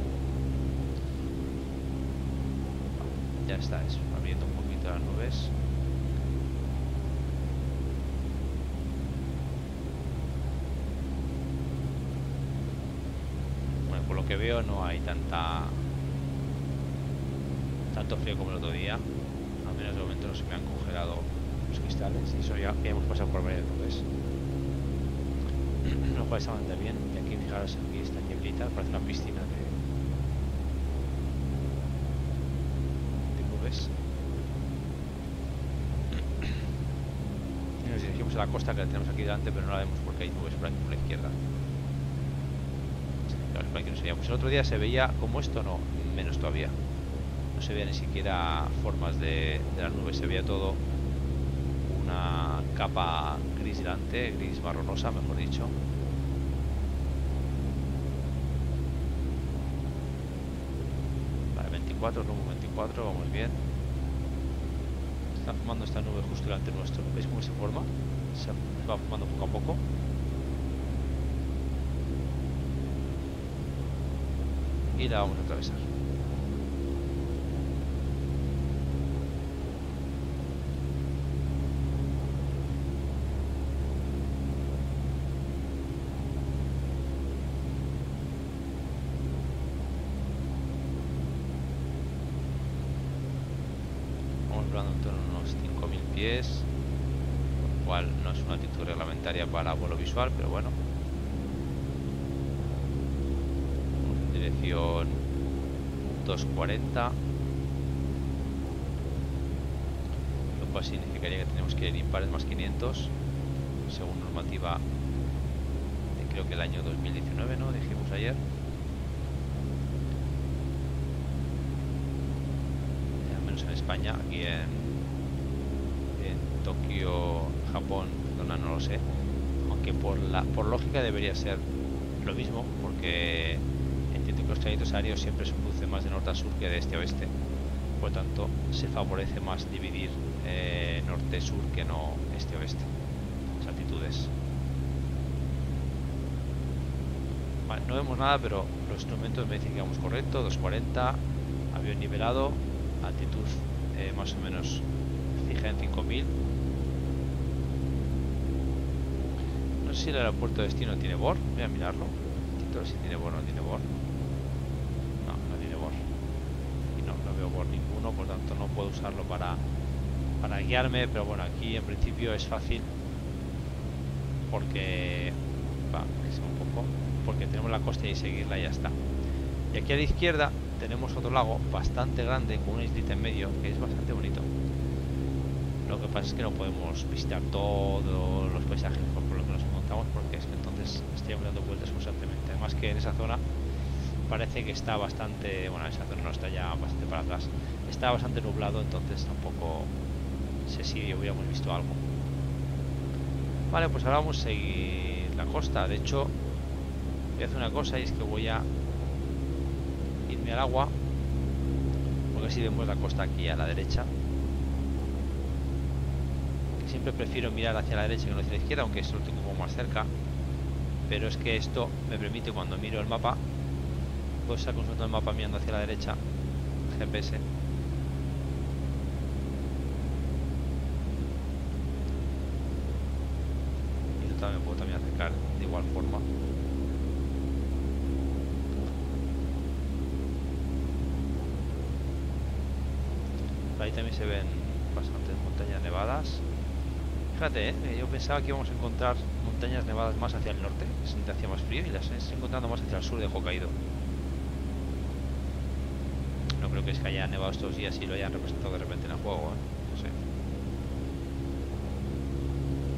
Speaker 1: Ya está, es abriendo un poquito las nubes. Bueno, por lo que veo no hay tanto frío como el otro día. Al menos de momento no se me han congelado los cristales. Y eso ya hemos pasado por varias nubes. Lo cual está bastante bien. Y aquí fijaros, aquí esta nieblita, parece una piscina de nubes. Y nos dirigimos a la costa que la tenemos aquí delante, pero no la vemos porque hay nubes por aquí por la izquierda. Claro, por aquí no sería. Pues el otro día se veía como esto, no, menos todavía. No se veía ni siquiera formas de las nubes, se veía todo una capa gris delante, gris marronosa, mejor dicho. Vale, 24, rumbo 24, vamos bien. Está formando esta nube justo delante nuestro. ¿Veis cómo se forma? Se va formando poco a poco. Y la vamos a atravesar. Volando en torno a unos 5000 pies, lo cual no es una altitud reglamentaria para vuelo visual, pero bueno. En dirección 240, lo cual significaría que tenemos que ir impares más 500 según normativa de creo que el año 2019, ¿no? Dijimos ayer. En España, aquí en Tokio, Japón, no lo sé, aunque por lógica debería ser lo mismo, porque entiendo que los trayectos aéreos siempre se producen más de norte a sur que de este a oeste, por lo tanto se favorece más dividir norte-sur que no este-oeste, las altitudes. Vale, no vemos nada, pero los instrumentos me dicen que vamos correcto, 240, avión nivelado, altitud más o menos fija en 5000. No sé si el aeropuerto de destino tiene BOR, voy a mirarlo. Intento ver si tiene BOR o no tiene BOR. No, no tiene BOR. Y no veo BOR ninguno, por tanto no puedo usarlo para guiarme, pero bueno, aquí en principio es fácil porque un poco, porque tenemos la costa y seguirla y ya está. Y aquí a la izquierda tenemos otro lago bastante grande con una islita en medio que es bastante bonito. Lo que pasa es que no podemos visitar todos los paisajes por lo que nos encontramos, porque es que entonces estaríamos dando vueltas constantemente. Además que en esa zona parece que está bastante, bueno, esa zona no está ya bastante para atrás, está bastante nublado, entonces tampoco sé si hubiéramos visto algo. Vale, pues ahora vamos a seguir la costa. De hecho, voy a hacer una cosa, y es que voy a irme al agua, porque así vemos la costa aquí a la derecha. Siempre prefiero mirar hacia la derecha que no hacia la izquierda, aunque esto lo tengo como más cerca, pero es que esto me permite, cuando miro el mapa, puedo estar consultando el mapa mirando hacia la derecha, GPS, y yo también puedo acercar de igual forma. Ahí también se ven bastantes montañas nevadas. Fíjate, yo pensaba que íbamos a encontrar montañas nevadas más hacia el norte, que se hacía más frío, y las estoy encontrando más hacia el sur de Hokkaido. No creo que es que haya nevado estos días y lo hayan representado de repente en el juego, no sé.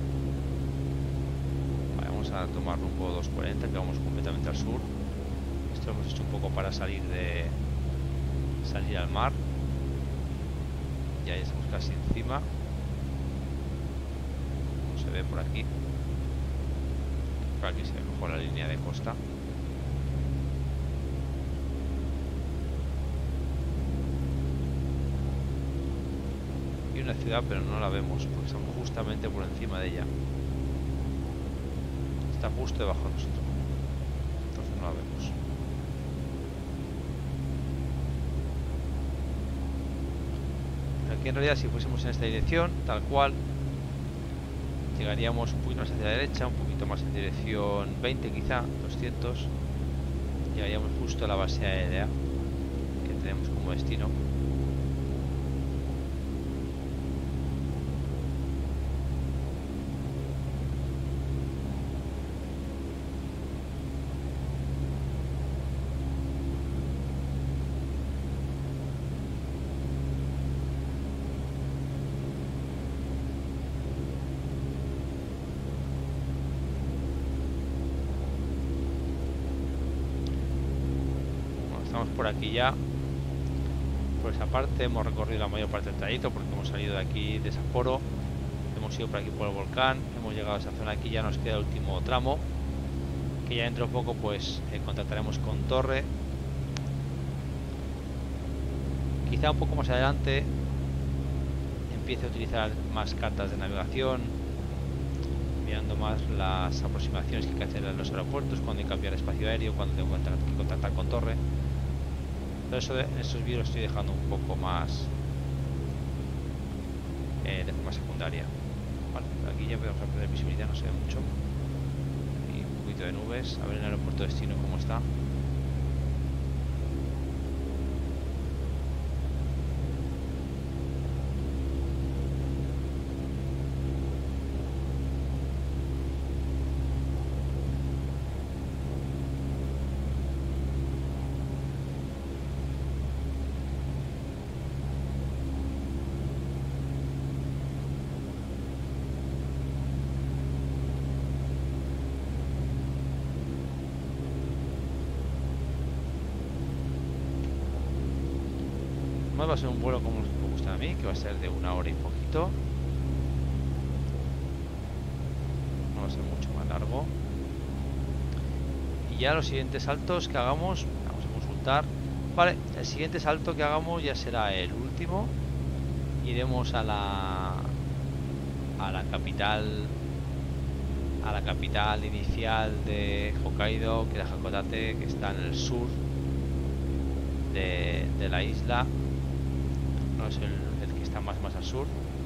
Speaker 1: Vale, vamos a tomar rumbo 240, que vamos completamente al sur. Esto lo hemos hecho un poco para salir al mar. Ya estamos casi encima. Como se ve por aquí. Por aquí se ve mejor la línea de costa. Y una ciudad, pero no la vemos porque estamos justamente por encima de ella. Está justo debajo de nosotros. Entonces no la vemos. Aquí en realidad, si fuésemos en esta dirección, tal cual, llegaríamos un poquito más hacia la derecha, un poquito más en dirección 20 quizá, 200. Llegaríamos justo a la base aérea que tenemos como destino. Por aquí ya, por esa parte hemos recorrido la mayor parte del trayecto porque hemos salido de aquí de Sapporo, hemos ido por aquí por el volcán, hemos llegado a esa zona. Aquí ya nos queda el último tramo, que ya dentro de poco pues contactaremos con Torre. Quizá un poco más adelante empiece a utilizar más cartas de navegación, mirando más las aproximaciones que hay que hacer en los aeropuertos, cuando hay que cambiar espacio aéreo, cuando tengo que contactar con Torre. Pero eso en estos vídeos estoy dejando un poco más de forma secundaria. Vale, aquí ya podemos perder visibilidad, no se ve mucho. Y un poquito de nubes. A ver en el aeropuerto de destino cómo está. Va a ser un vuelo como me gusta a mí, que va a ser de 1 hora y poquito. No va a ser mucho más largo. Y ya los siguientes saltos que hagamos, vamos a consultar. Vale, el siguiente salto que hagamos ya será el último. Iremos a la capital, inicial de Hokkaido, que es Hakodate, que está en el sur de la isla. No es el que está más al sur,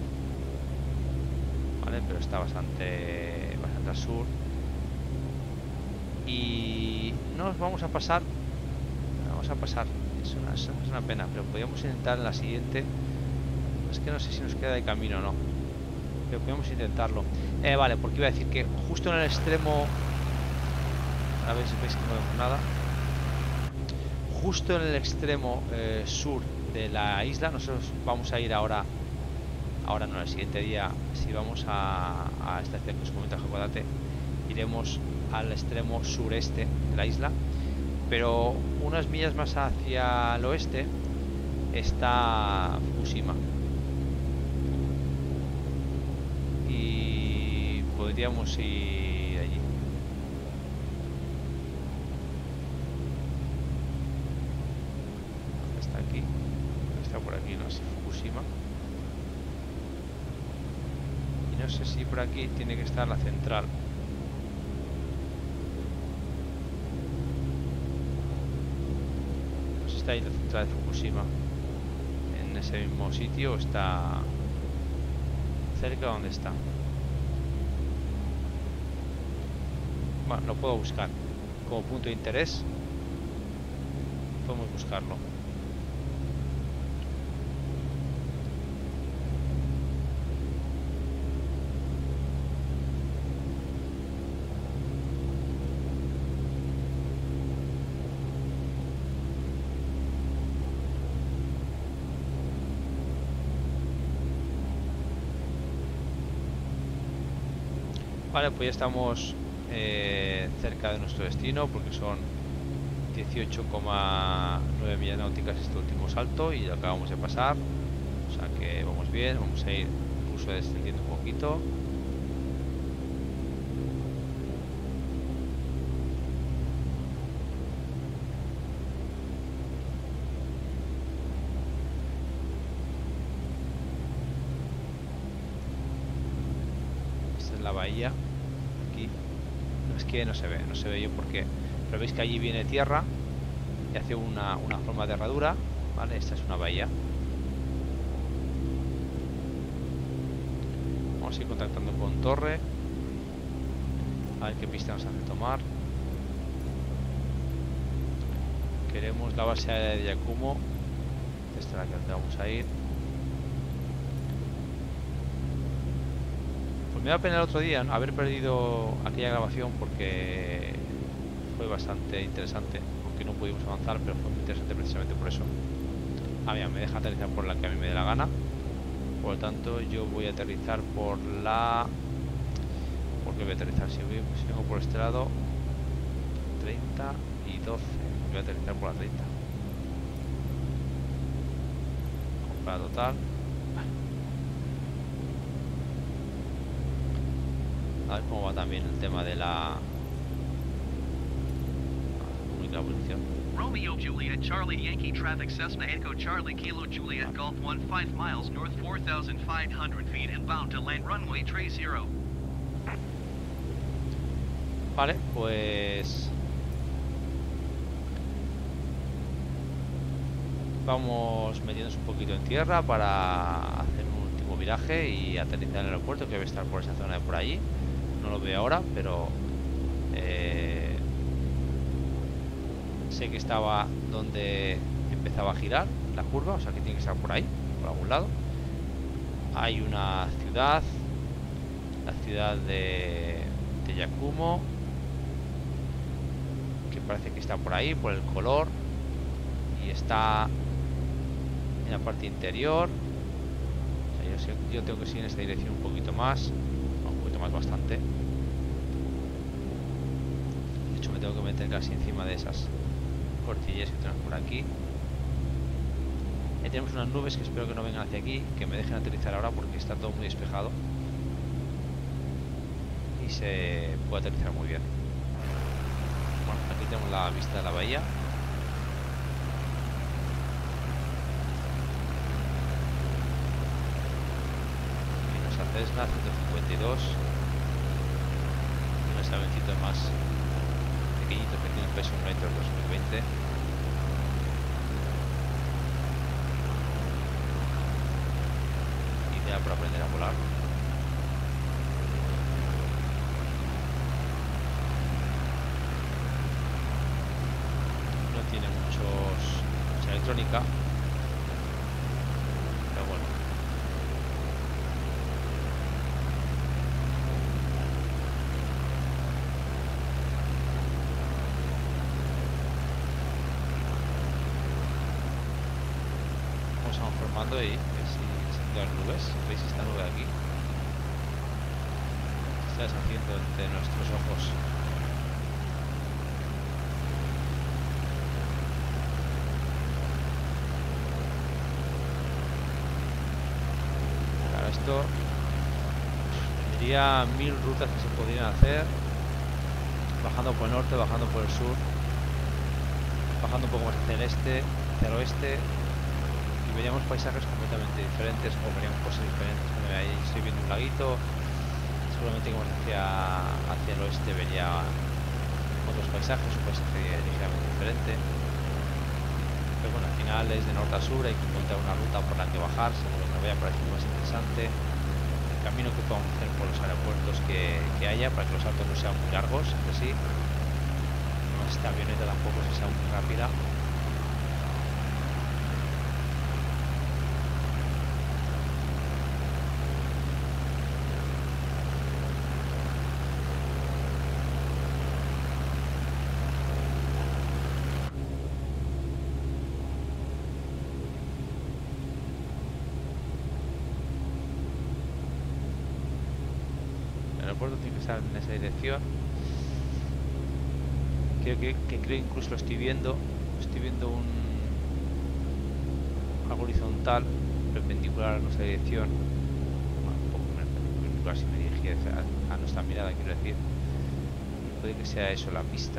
Speaker 1: vale, pero está bastante al sur. Y nos vamos a pasar, es una pena, pero podríamos intentar en la siguiente. Es que no sé si nos queda de camino o no, pero podemos intentarlo. Vale, porque iba a decir que justo en el extremo, a ver si veis que no vemos nada, justo en el extremo sur de la isla. Nosotros vamos a ir ahora no, el siguiente día, si vamos a esta estación que os comento, Hakodate, iremos al extremo sureste de la isla, pero unas millas más hacia el oeste está Fukushima y podríamos ir allí. Está aquí, está por aquí, no sé, Fukushima. Y no sé si por aquí tiene que estar la central. No sé si está ahí la central de Fukushima, en ese mismo sitio, o está cerca de donde está. Bueno, lo puedo buscar como punto de interés. Podemos buscarlo. Vale, pues ya estamos cerca de nuestro destino, porque son 18,9 millas náuticas este último salto y lo acabamos de pasar, o sea que vamos bien. Vamos a ir incluso descendiendo un poquito. Esta es la bahía. Aquí no, es que no se ve yo porque, pero veis que allí viene tierra y hace una forma de herradura, ¿vale? Esta es una bahía. Vamos a ir contactando con Torre, a ver qué pista nos hace tomar. Queremos la base aérea de Yakumo. Esta es la que vamos a ir. Pues me da pena el otro día haber perdido aquella grabación porque fue bastante interesante, aunque no pudimos avanzar, pero fue muy interesante precisamente por eso. Mira, me deja aterrizar por la que a mí me dé la gana. Por lo tanto, yo voy a aterrizar por la... ¿Por qué voy a aterrizar? Si vengo por este lado, 30 y 12. Voy a aterrizar por la 30. Compra total. A ver cómo va también el tema de la... única evolución.
Speaker 2: Romeo Juliet Charlie Yankee traffic Cessna Echo Charlie Kilo Juliet Golf 1 5 miles north 4,500 feet inbound to land runway 30.
Speaker 1: Vale, pues vamos metiéndonos un poquito en tierra para hacer un último viraje y aterrizar en el aeropuerto, que debe estar por esa zona de por allí. No lo veo ahora, pero sé que estaba donde empezaba a girar la curva, o sea que tiene que estar por ahí, por algún lado. Hay una ciudad, la ciudad de Yakumo, que parece que está por ahí, por el color, y está en la parte interior. O sea, yo tengo que seguir en esta dirección un poquito más bastante. De hecho, me tengo que meter casi encima de esas cortillas que tenemos por aquí. Ahí tenemos unas nubes que espero que no vengan hacia aquí, que me dejen aterrizar ahora porque está todo muy despejado y se puede aterrizar muy bien. Bueno, aquí tenemos la vista de la bahía. Y nuestra Cessna 152, un avioncito más pequeñito que tiene un peso 1 metro 2020. Idea para aprender a volar. No tiene mucha electrónica, pero bueno. Formando y las nubes, veis esta nube aquí, se está deshaciendo entre nuestros ojos. Claro, esto diría 1000 rutas que se podrían hacer, bajando por el norte, bajando por el sur, bajando un poco más hacia el este, hacia el oeste. Veríamos paisajes completamente diferentes, o veríamos cosas diferentes. Ahí estoy viendo un laguito, seguramente como hacia el oeste vería otros paisajes, un paisaje ligeramente diferente. Pero bueno, al final es de norte a sur, hay que encontrar una ruta por la que bajar, seguro que me vaya pareciendo más interesante. El camino que podamos hacer por los aeropuertos que haya, para que los saltos no sean muy largos, que sí. No, esta avioneta tampoco es que sea muy rápida. El aeropuerto tiene que estar en esa dirección, creo que incluso lo estoy viendo algo horizontal perpendicular a nuestra dirección, bueno, un poco menos perpendicular si me dirigía a nuestra mirada, quiero decir. Puede que sea eso la pista.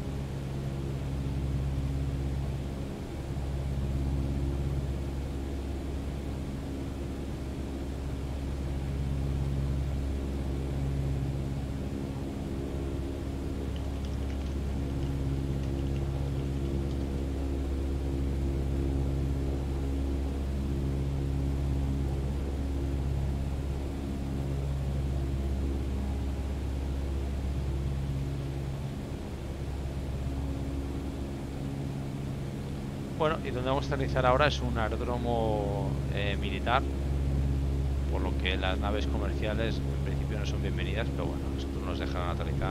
Speaker 1: Bueno, y donde vamos a aterrizar ahora es un aeródromo militar, por lo que las naves comerciales en principio no son bienvenidas, pero bueno, nosotros nos dejan aterrizar.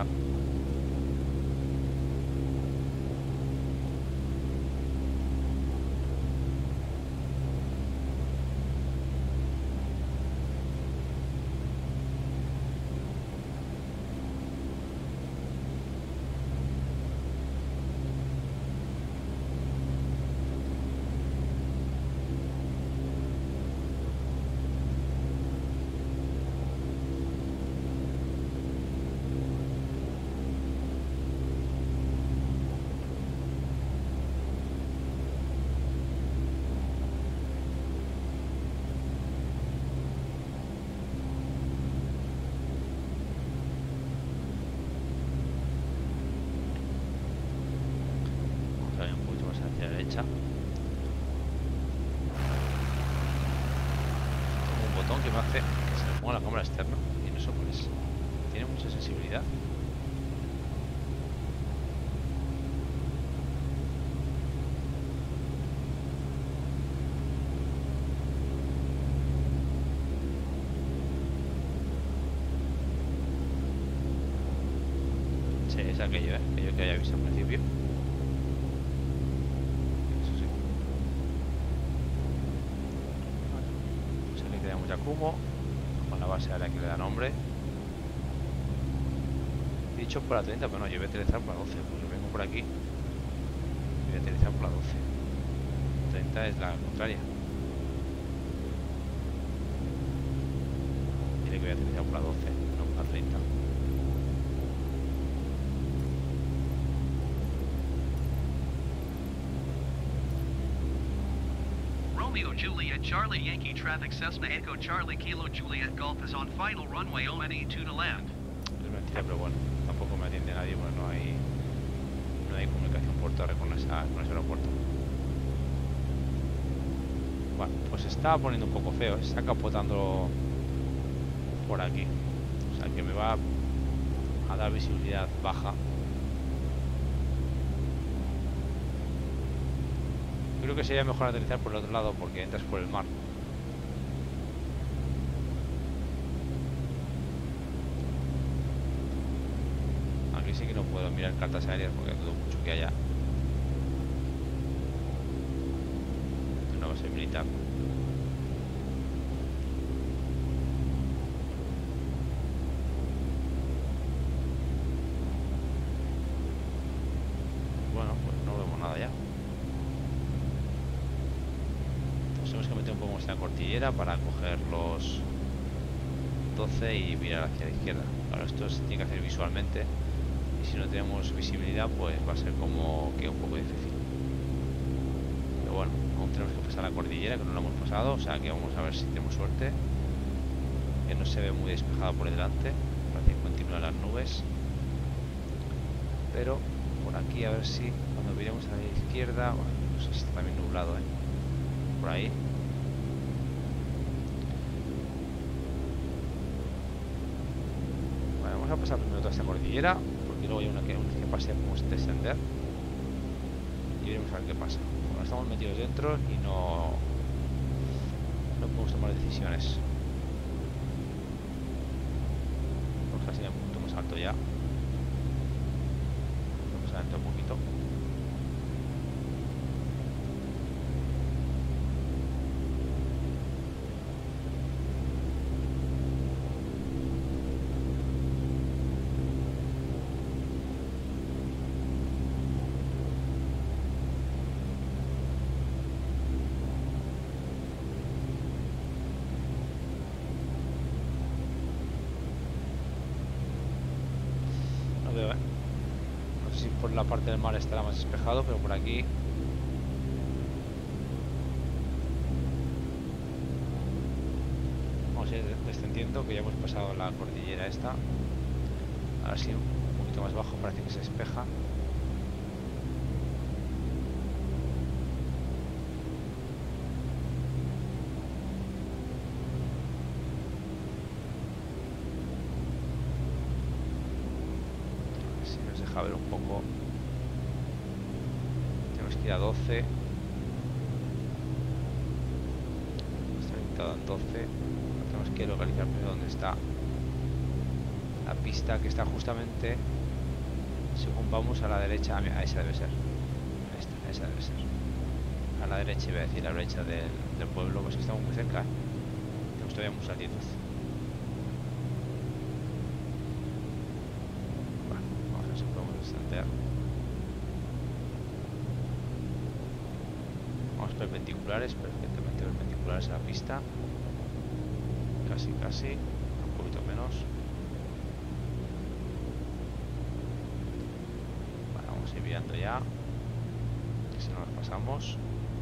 Speaker 1: Que me hace que se me ponga la cámara externa y no sé cuál es. Tiene mucha sensibilidad. Sí, es aquello, aquello que había visto al principio. Eso sí. Vale. Pues aquí tenemos Yakumo con la base a la que le da nombre. He dicho por la 30, pero no, yo voy a aterrizar por la 12. Pues yo vengo por aquí y voy a aterrizar por la 12. 30 es la contraria. Diré que voy a aterrizar por la 12, no por la 30.
Speaker 2: Romeo Juliet Charlie Yankee traffic Cessna Echo Charlie Kilo Juliet Golf is on final runway ONE2 to land.
Speaker 1: Es mentira, pero bueno, tampoco me atiende nadie, pues no hay comunicación por torre con ese aeropuerto. Bueno, pues se está poniendo un poco feo, se está capotando por aquí, o sea que me va a dar visibilidad baja. Creo que sería mejor aterrizar por el otro lado porque entras por el mar. Aquí sí que no puedo mirar cartas aéreas porque dudo mucho que haya una base militar. Bueno, pues no vemos nada ya. Tenemos que meter un poco más en la cordillera para coger los 12 y mirar hacia la izquierda. Claro, esto se tiene que hacer visualmente y si no tenemos visibilidad pues va a ser como que un poco difícil. Pero bueno, aún tenemos que pasar la cordillera, que no la hemos pasado, o sea que vamos a ver si tenemos suerte. Que no se ve muy despejado por delante, parece que continúan las nubes. Pero por aquí a ver si cuando miremos a la izquierda, bueno, no sé si está también nublado, por ahí. Vale, vamos a pasar primero toda esta cordillera, porque luego hay una que pase como este descender y veremos a ver qué pasa. Bueno, estamos metidos dentro y no podemos tomar decisiones. Vamos a ir a un punto más alto ya. Vamos a adentro un poquito. por la parte del mar estará más despejado, pero por aquí vamos a ir descendiendo, que ya hemos pasado la cordillera esta. Ahora sí, un poquito más bajo, parece que se despeja. Si nos deja ver un poco. Tenemos que ir a 12. Está orientado en 12. Tenemos que localizar primero dónde está la pista, que está justamente según vamos a la derecha. Ah, mira, esa debe ser. Esa debe ser. A la derecha, iba a decir, la derecha del pueblo, pues que estamos muy cerca. Tenemos todavía mucha altitud. Bueno, vamos a ver si podemos descender. Vamos perpendiculares, perfectamente perpendiculares a la pista. Casi, un poquito menos. Bueno, vamos a ir mirando ya, que si no nos pasamos.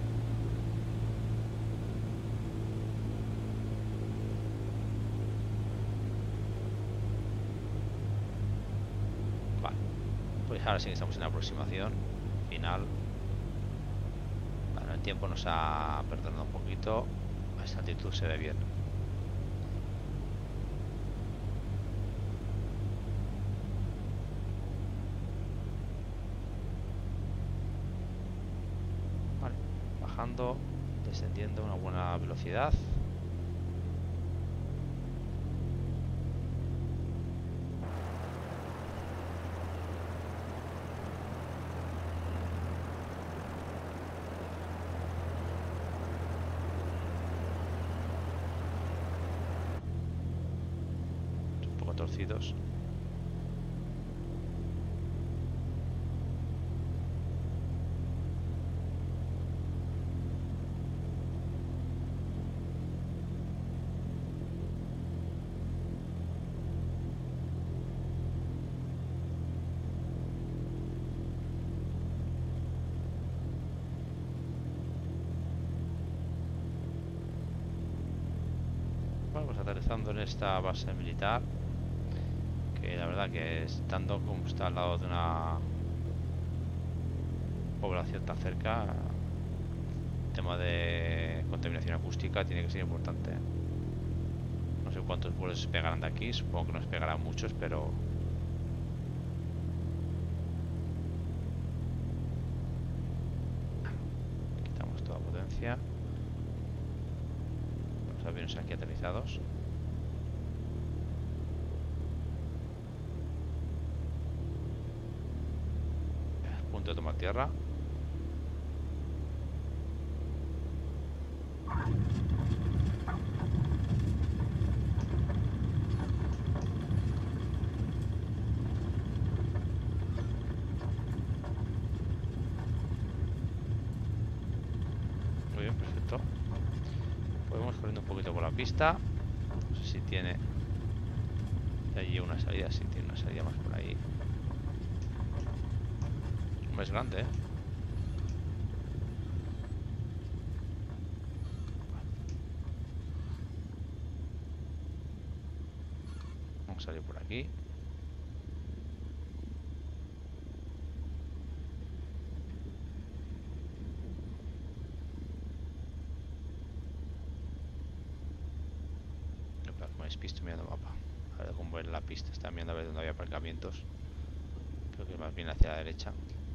Speaker 1: Vale, pues ahora sí que estamos en la aproximación final. Bueno, el tiempo nos ha perdonado un poquito. A esta altitud se ve bien. Bajando, descendiendo a una buena velocidad. Un poco torcidos. Vamos aterrizando en esta base militar, que la verdad que estando como está al lado de una población tan cerca, el tema de contaminación acústica tiene que ser importante. No sé cuántos vuelos pegarán de aquí, supongo que nos pegarán muchos, pero quitamos toda potencia. Los aviones aquí aterrizados. Punto de tomar tierra. Muy bien, perfecto. Podemos corriendo un poquito por la pista. No sé si tiene de allí una salida. Sí, tiene una salida más por ahí. No es grande, ¿eh? Vamos a salir por aquí. Me despisto mirando el mapa. A ver cómo ver la pista. Está mirando a ver dónde había aparcamientos. Creo que más bien hacia la derecha.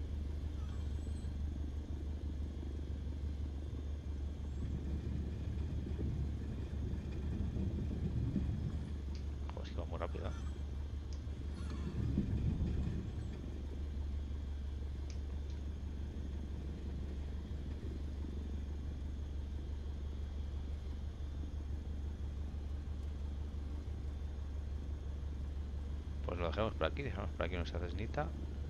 Speaker 1: Joder, es que va muy rápido. Pues lo dejamos por aquí. Dejamos por aquí nuestra cesnita.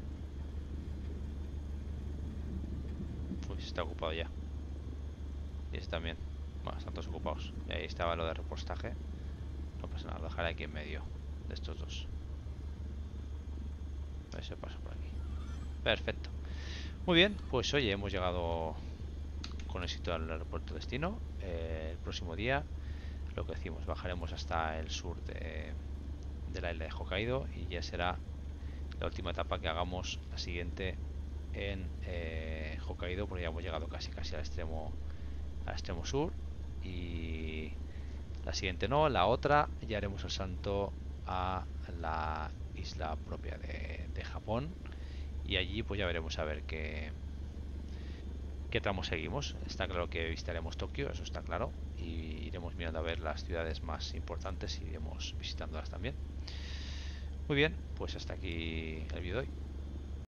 Speaker 1: Uy, está ocupado ya. Y este también. Bueno, están todos ocupados. Y ahí estaba lo de repostaje. No pasa nada, lo dejaré aquí en medio de estos dos. A ver si paso por aquí. Perfecto. Muy bien, pues oye, hemos llegado con éxito al aeropuerto destino. El próximo día, lo que decimos, bajaremos hasta el sur de la isla de Hokkaido y ya será la última etapa que hagamos, la siguiente en Hokkaido, porque ya hemos llegado casi al extremo sur. Y la siguiente no, la otra ya haremos el salto a la isla propia de Japón, y allí pues ya veremos a ver qué tramo seguimos. Está claro que visitaremos Tokio, eso está claro, y iremos mirando a ver las ciudades más importantes y iremos visitándolas también. Muy bien, pues hasta aquí el vídeo de hoy.